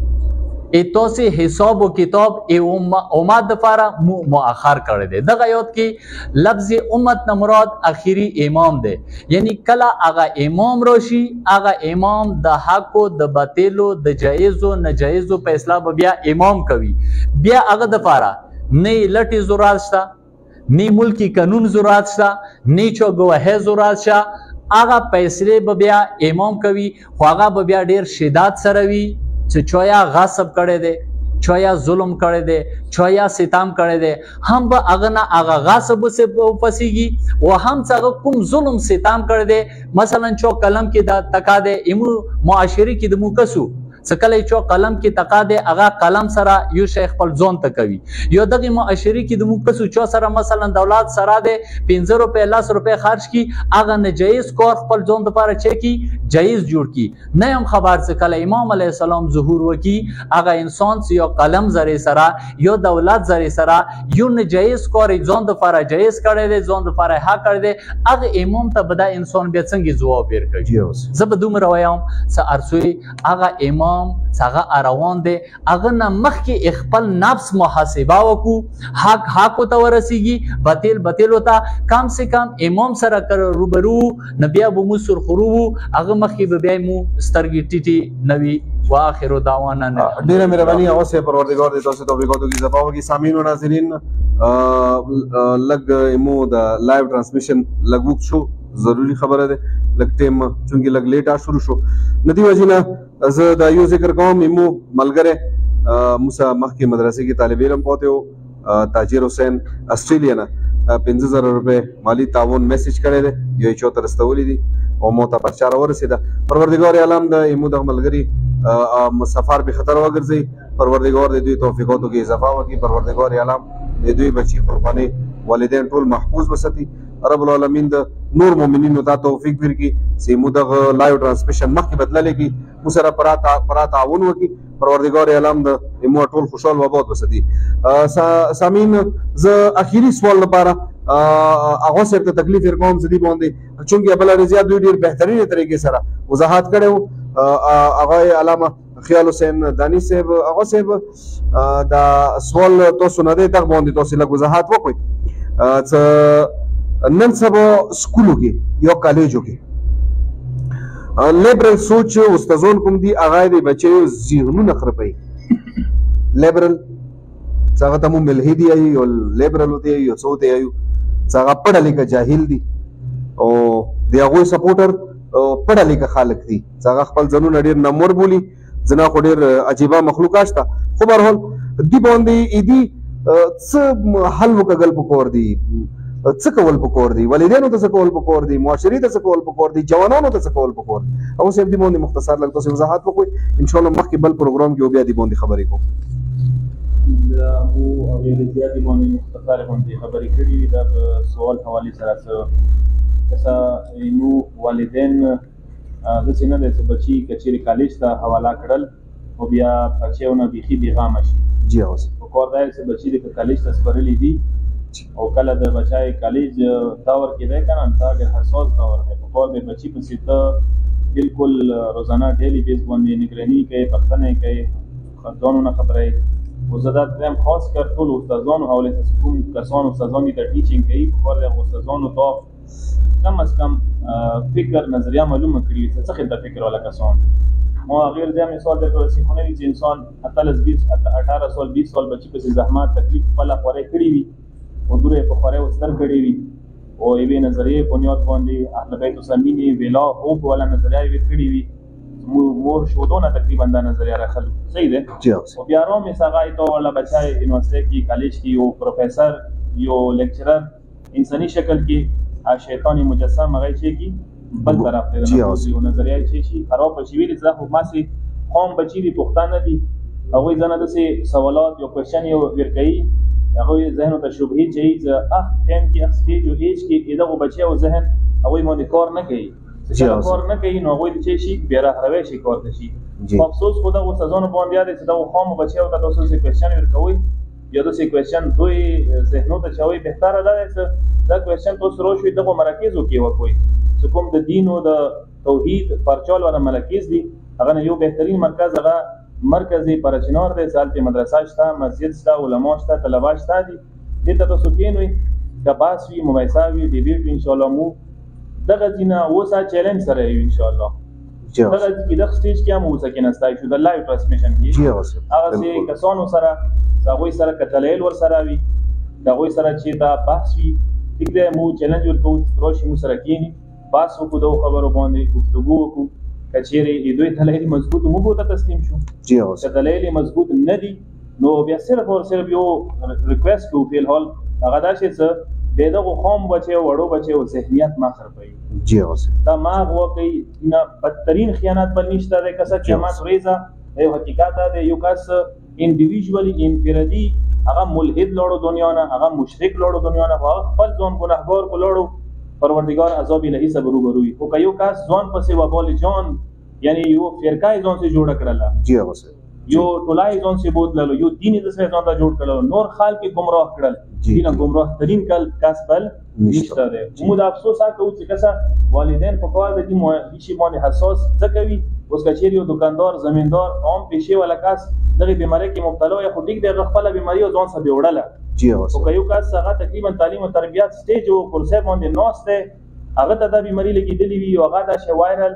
اتوسی حساب و کتاب امت د لپاره مؤخر کړی دی دغه آیات کې لفظ امت نه مراد اخیری امام دی یعنی کله هغه امام راشي هغه امام د حق او د باطلو د جایز او ناجایز فیصله بیا امام کوي بیا هغه د لپاره نه لټي ضرورت شته نه ملکی قانون ضرورت شته نه چا گواهی ضرورت شته هغه فیصلې به بیا امام کوي خو هغه به بیا ډیر شدت سره وي چې چایا غصب کړی دی چایا ظلم کړی دی چایا ستم کړی دی هم به هغه نه هغه غصب وپسیږي او هم څنګه کوم ظلم ستم کړی دی مثلا چا قلم کې دا تکا دی ایمو معاشري کې د مو کسو سکله چې قلم کې تقاده هغه قلم سره یو شیخ خپل ځون ته کوي یو دغه معاشري کې د موږ څو سره مثلا دولت سره د 15 روپے 10 روپے خرج کی هغه ناجایز کار خپل ځون لپاره چکی جایز جوړ کی نه هم خبر سکله امام علیه السلام ظهور وکي هغه انسان یو قلم زری سره یو دولت زری سره یو ناجایز کار ځون لپاره جایز کړی دی ځون لپاره حق کړی دی هغه امام ته بدا انسان بیا څنګه جواب ورکړي زه به دومره وایم چې ارسوي هغه امام څنګه روان دي هغه نه مخکې خپل نفس محاسبه وکړو حق ته ورسیږي باطل وتا کم سے کم امام سره کر روبرو نبی ابو مسر خرو هغه مخکې به بیا مو سترګې ټیټي نوي واخر دعوانا ډیره مهرباني او سه پروردگار دې تاسو ته وګورئ کی زبا وګي سامعین او ناظرین لګ مو د لایو ترانسمیشن لګوک شو ضروری خبره ده لګ ټیم چونګې لګ لیټه شروع شو ندی وجنه زه دا یو ذکر کوم مو ملګری موسی مخکې مدرسې کې طالب علم پوته او تاجر حسین استرالیا نه 15000 روپے مالی تعاون میسج کړی دی یو 74 استولې دي او مو ته پرچار ورسېده پروردگار عالم د ایمو د ملګری سفر به خطر وګرځي پروردگار دې دوی توفیقاتو کې اضافه وکړي پروردگار عالم دې دوی بچي قرباني والدین ټول محفوظ وساتي رب العالمین د نور مؤمنینو ته توفیق ورکړي چې موږ د لایو ترانسمیشن مخکې بدللې کې مو سره پرا تعاون وکړي پروردگار عالم د ایمو ټول خوشحال و آباد وساتي سامعین زه اخیری سوال لپاره هغه څه ته تکلیف ورکوم چې دی باندې چونکې بل رضیا دوی ډیر بهترینه طریقې سره وضاحت کړو هغه علامه خیال حسین دانی صاحب هغه صاحب دا سوال تاسو نه دی تک باندې تاسو له وضاحت وکړئ چې نن سبا سکولو کې یو کالجو کې لیبرل سوچ استادون کوم دي هغه د بچو ذهنونه خرپي لیبرل څنګه ته مو ملحدي او لیبرل دی یو څو دی یو څنګه پړه لیکه جاهل دي او دی هغه سپورټر پړه لیکه خلک دي څنګه خپل ځنو ډیر نمور بولی زنا خو ډیر عجیبه مخلوقات شته خو برحال دی باندې ایدي څه حل وکړل پکور دي څه کول پکور دي والدینو ته څه کول پکور دي معاشري ته څه کول پکور دي جوانانو ته څه کول پکور دي او سم دي باندې مختصر لګ تاسو وضاحت وکړئ ان شاء الله مخکې بل پروګرام کې بیا دي باندې خبرې کوم دا او هغه زیاتې باندې مختصر باندې خبرې کړې دا په سوال حواله سره څه نو والدین د سینه د بچی کچېری کالج ته حواله کړل او بیا بچیونه بيخي بیغامه شي جی اوس په کور دای چې بچی د کالج ته سپارلې دي او کله د بچای کالج دور کې ده کنه تا ډېر حساس دور دی په کور د بچی په سیته بالکل روزانه ډیلی بیس باندې نگراني کوي، پښتنه کوي، ځانونه خبرې. او زه دا دریم خاص کر ټول استادانو حواله ته کوم کسان استادان دي د ټیچینګ کوي، په کار د استادانو ته کم از کم فکر نظریه معلومه کړي چې څه خدای فکر والا کسان. ما غیر ځای مثال درکړم چې خونه چې انسان 18 سال 20 سال بچی په زحمت تکلیف په لاره خوري کړی وي او دوره په خوري وستر کړی وي او ایوه نظریه بنیاد باندې اهل بیت سمینی ویلا او ولا نظریه وی کړی وي مور شودونه تقریبا دا نظریه راخلو. صحیح ده؟ جی او بیا روم سغای ته ولا بچای یونیورسيټي کې کالج کې یو پروفیسور یو لیکچرر انساني شکل کې شیطانی مجسم هغه شي کې بل طرف ته یو نظریه شي خراب شي ویل ځکه خو ماسي قوم بچی دي پښتانه دي هغه ځنه د سوالات یو کوېشن یو ورکړي هغه ذهن ته شبهه چي ځه ټیم کې سټیج او ایج کې دغه بچي او ذهن هغه باندې کار نه کوي چې کار نه کوي نو هغه د شي بیره روي شي کار کوي. افسوس خو دغه سزا نه باندې یاد چې دغه قوم بچي او تاسو څه کوېشن ورکوي یا د کوېشن دوی ذهنو ته چوي بهتره ده چې دا کوېشن تاسو روشي دغه مراکزو کې وکوي چې کوم د دین او د توحید پرچال ولا مراکز دي هغه یو بهترین مرکز هغه مرکزی پرچنار دی سالتي مدرسه شته مسجد شته علما شته طلبه شته دي دته تاسو کینوي کباس وی مباحثه وی ډیبیټ ان شاء الله مو دغه دینه وسه چیلنج سره یو ان شاء الله دغه کې د سټیج کې هم وسه کې نستای شو د لایو ټرانسمیشن کې هغه سي کسانو سره هغه سره کتلېل ور سره وی دغه سره چې دا بحث وی دغه مو چیلنج ورکو روشي مو سره کینی باس وکړو د خبرو باندې گفتگو وکړو کچېری دوی دلایل مضبوط مو بوته تسلیم شو جی اوس دلایل مضبوط نه دي نو بیا صرف او صرف یو ریکوست کوو په الحال هغه دا چې دغه قوم بچي وړو بچي او ذهنیت ما خرابوي. جی اوس دا ما وکي نه بدترین خیانت بل نشته ده کسه چې ما ریزه یو حقیقت ده یو کس انډیویډوالي انفرادي هغه ملحد لوړو دنیا نه هغه مشرک لوړو دنیا نه هغه خپل ځون ګناهګار کو لوړو پروردگار عذاب الهی سره روبروي او کيو کس ځون پسې وبال جان یعنی یو فرقای ځون سره جوړ کړل. جی اوس یو ټولای ځون سره بوتللو یو دین د سره ځون ته جوړ کړل نور خلک گمراه کړل دینه گمراه ترين کس بل نشته ده. موږ د افسوس کوو چې کسه والدین په کار د دې شی باندې حساس ځکوي اوس کچېری یو دکاندار زمیندار عام پیشه ولا کس دغه بیماری کې مبتلا یا خو ټیک د خپل بیماری ځون سره جوړل. جی اوس او کيو کس هغه تقریبا تعلیم او تربیت سټیج او کورسه باندې نوسته هغه د بیماری لګیدلی وی او هغه د وایرل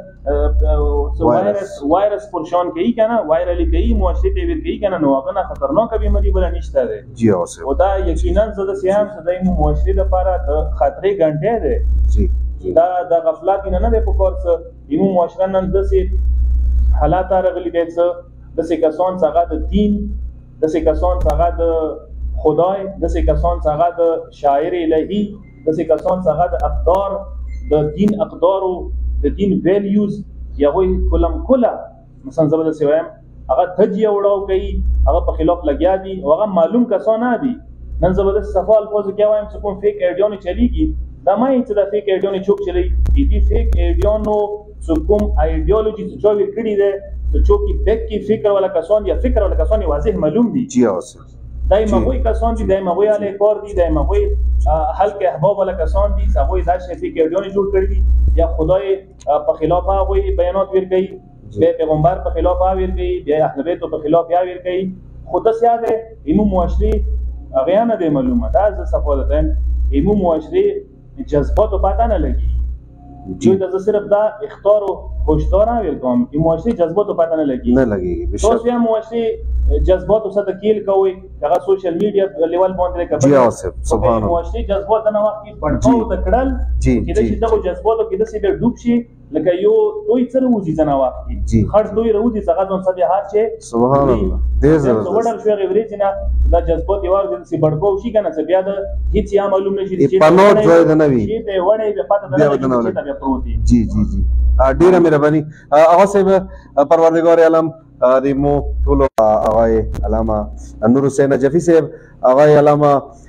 وایرس پرشان کوي کنه وایرل کوي معاشري ته ور کوي کنه نو هغه خطرناک بیماری بل نشته ده. جی اوس او دا یقینا زده سیام زده معاشري لپاره د خطرې غنټه ده. جی دا د غفلت نه ده په کورس ایمو معاشره نن دسي حالات راغلي دي چې دسي کسان څنګه د دین دسي کسان څنګه د خدای دسي کسان څنګه د شاعر الهی دسي کسان څنګه د اقدار د دین اقدار او د دین ویلیوز یوه کلم کله مثلا زبر د سیوایم هغه تجیه وړاو کوي هغه په خلاف لګیا دي او هغه معلوم کسان نه دي. نن زبر د صفال پوز کې وایم چې کوم فیک ایډیون چلیږي دا ما چې د فیک ایډیون چوک چلی دي فیک ایډیونو کوم ایډیولوژي چې چوي کړی ده چې چوکي بیک کی فکر ولا کسان یا فکر ولا کسان واضح معلوم دي. جی اوس دایما وای کسان دي دایما وای اله کور دي دایما وای حلق احباب ولا کسان دي هغه دا شفیق ایډیون جوړ کړی دي یا خدای په خلاف هغه بیانات ورکړي به پیغمبر په خلاف ورکړي بیا اهل بیت په خلاف ورکړي خود سیاده ایمو معاشري هغه نه دی معلومه دا ز صفادتن ایمو معاشري جذبات او پاتہ نه لګي دوی د صرف دا اختار او هوشدار ورکوم چې معاشري جذبات او پاتہ نه لګي تاسو بیا معاشري جذبات او تکیل کوي هغه سوشل میډیا لیول باندې کوي. جی اوسه سبحان الله معاشري جذبات نه وخت پړکاو تکړل چې د دغه جذباتو کې د سې ډوب شي لکه یو دوی سره وځي ځنا وخت خرج دوی روزي څنګه ځون سبي هر چې سبحان الله ډېر زبردست وړل شو غوړي چې نه دا جذبات یو ور دي بړکاو شي کنه چې بیا د هیڅ یا معلوم نشي چې په نوٹ ځای نه وي چې ته وړې په پاتې نه پروتي. جی جی جی ډیره مهرباني هغه صاحب پروردگار عالم دیمو ټول هغه علامه نور حسین نجفی صاحب هغه علامه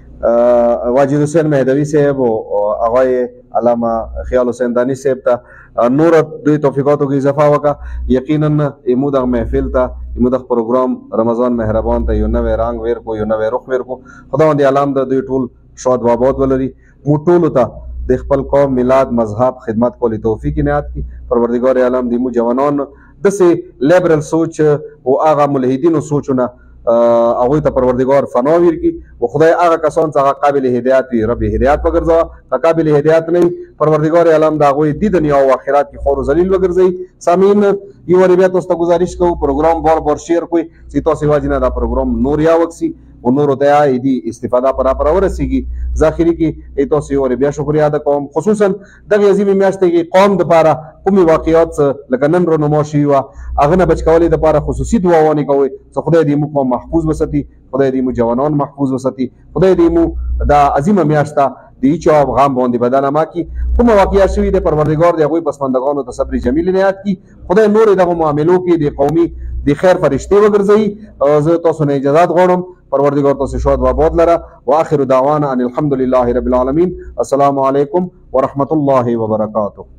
واجد حسین مهدوی صاحب او هغه علامه خیال حسین دانی صاحب ته نور دوی توفیقاتو کې اضافه وکړه. یقینا ایمو د محفل ته ایمو د پروګرام رمضان مهربان ته یو نوې رنگ ور کو یو نوې رخ ور کو خدای دې عالم د دوی ټول شاد و آباد ولري. مو ټول ته د خپل قوم ملت مذهب خدمت کولو توفیق عنایت کړي. پروردګار عالم د مو جوانان داسې لیبرل سوچ او هغه ملحدینو سوچونه هغوی ته پروردګار فنا ورکړي او خدای هغه کسان چې هغه قابل هدایت وي رب هدایت وګرځوه، که قابل هدایت نه وي پروردګار عالم د هغوی د دنیا او آخرت کې خور و ذلیل وګرځوي. سامعین یو وارې بیا تاسو ته گزارش کوو پروګرام بار شیر کوئ چې تاسو واجب نه دا پروګرام نور یا وکسي او نورو ته یې استفاده برابر ورسیږي. ذاخري کې تاسو یو وارې بیا شکریا ادا کوم، خصوصا دغه عظیمه میاشتې کې قوم دپاره کومې واقعات لکه نن رونما شوي وه هغه نه بچ کولو دپاره خصوصي دعاوانې کوئ چې خدای دې موږ قوم محفوظ وساتي، خدای دې مو جوانان محفوظ وساتي، خدای دې مو دا عظیمه میاشته د هیچا غم باندې بدله مه کړي. کومه واقعه شوي د پروردګار د هغوی پسماندګانو ته صبر جمیل عنایت کړي. خدای نورې دغو معاملو کې د قومي د خیر فرشتې وګرځوي. زه تاسو نه اجازات غواړم، پروردګار تاسو شاد و آباد لره. واخر دعوانا ان الحمد لله رب العالمین. السلام علیکم ورحمة الله وبرکاته.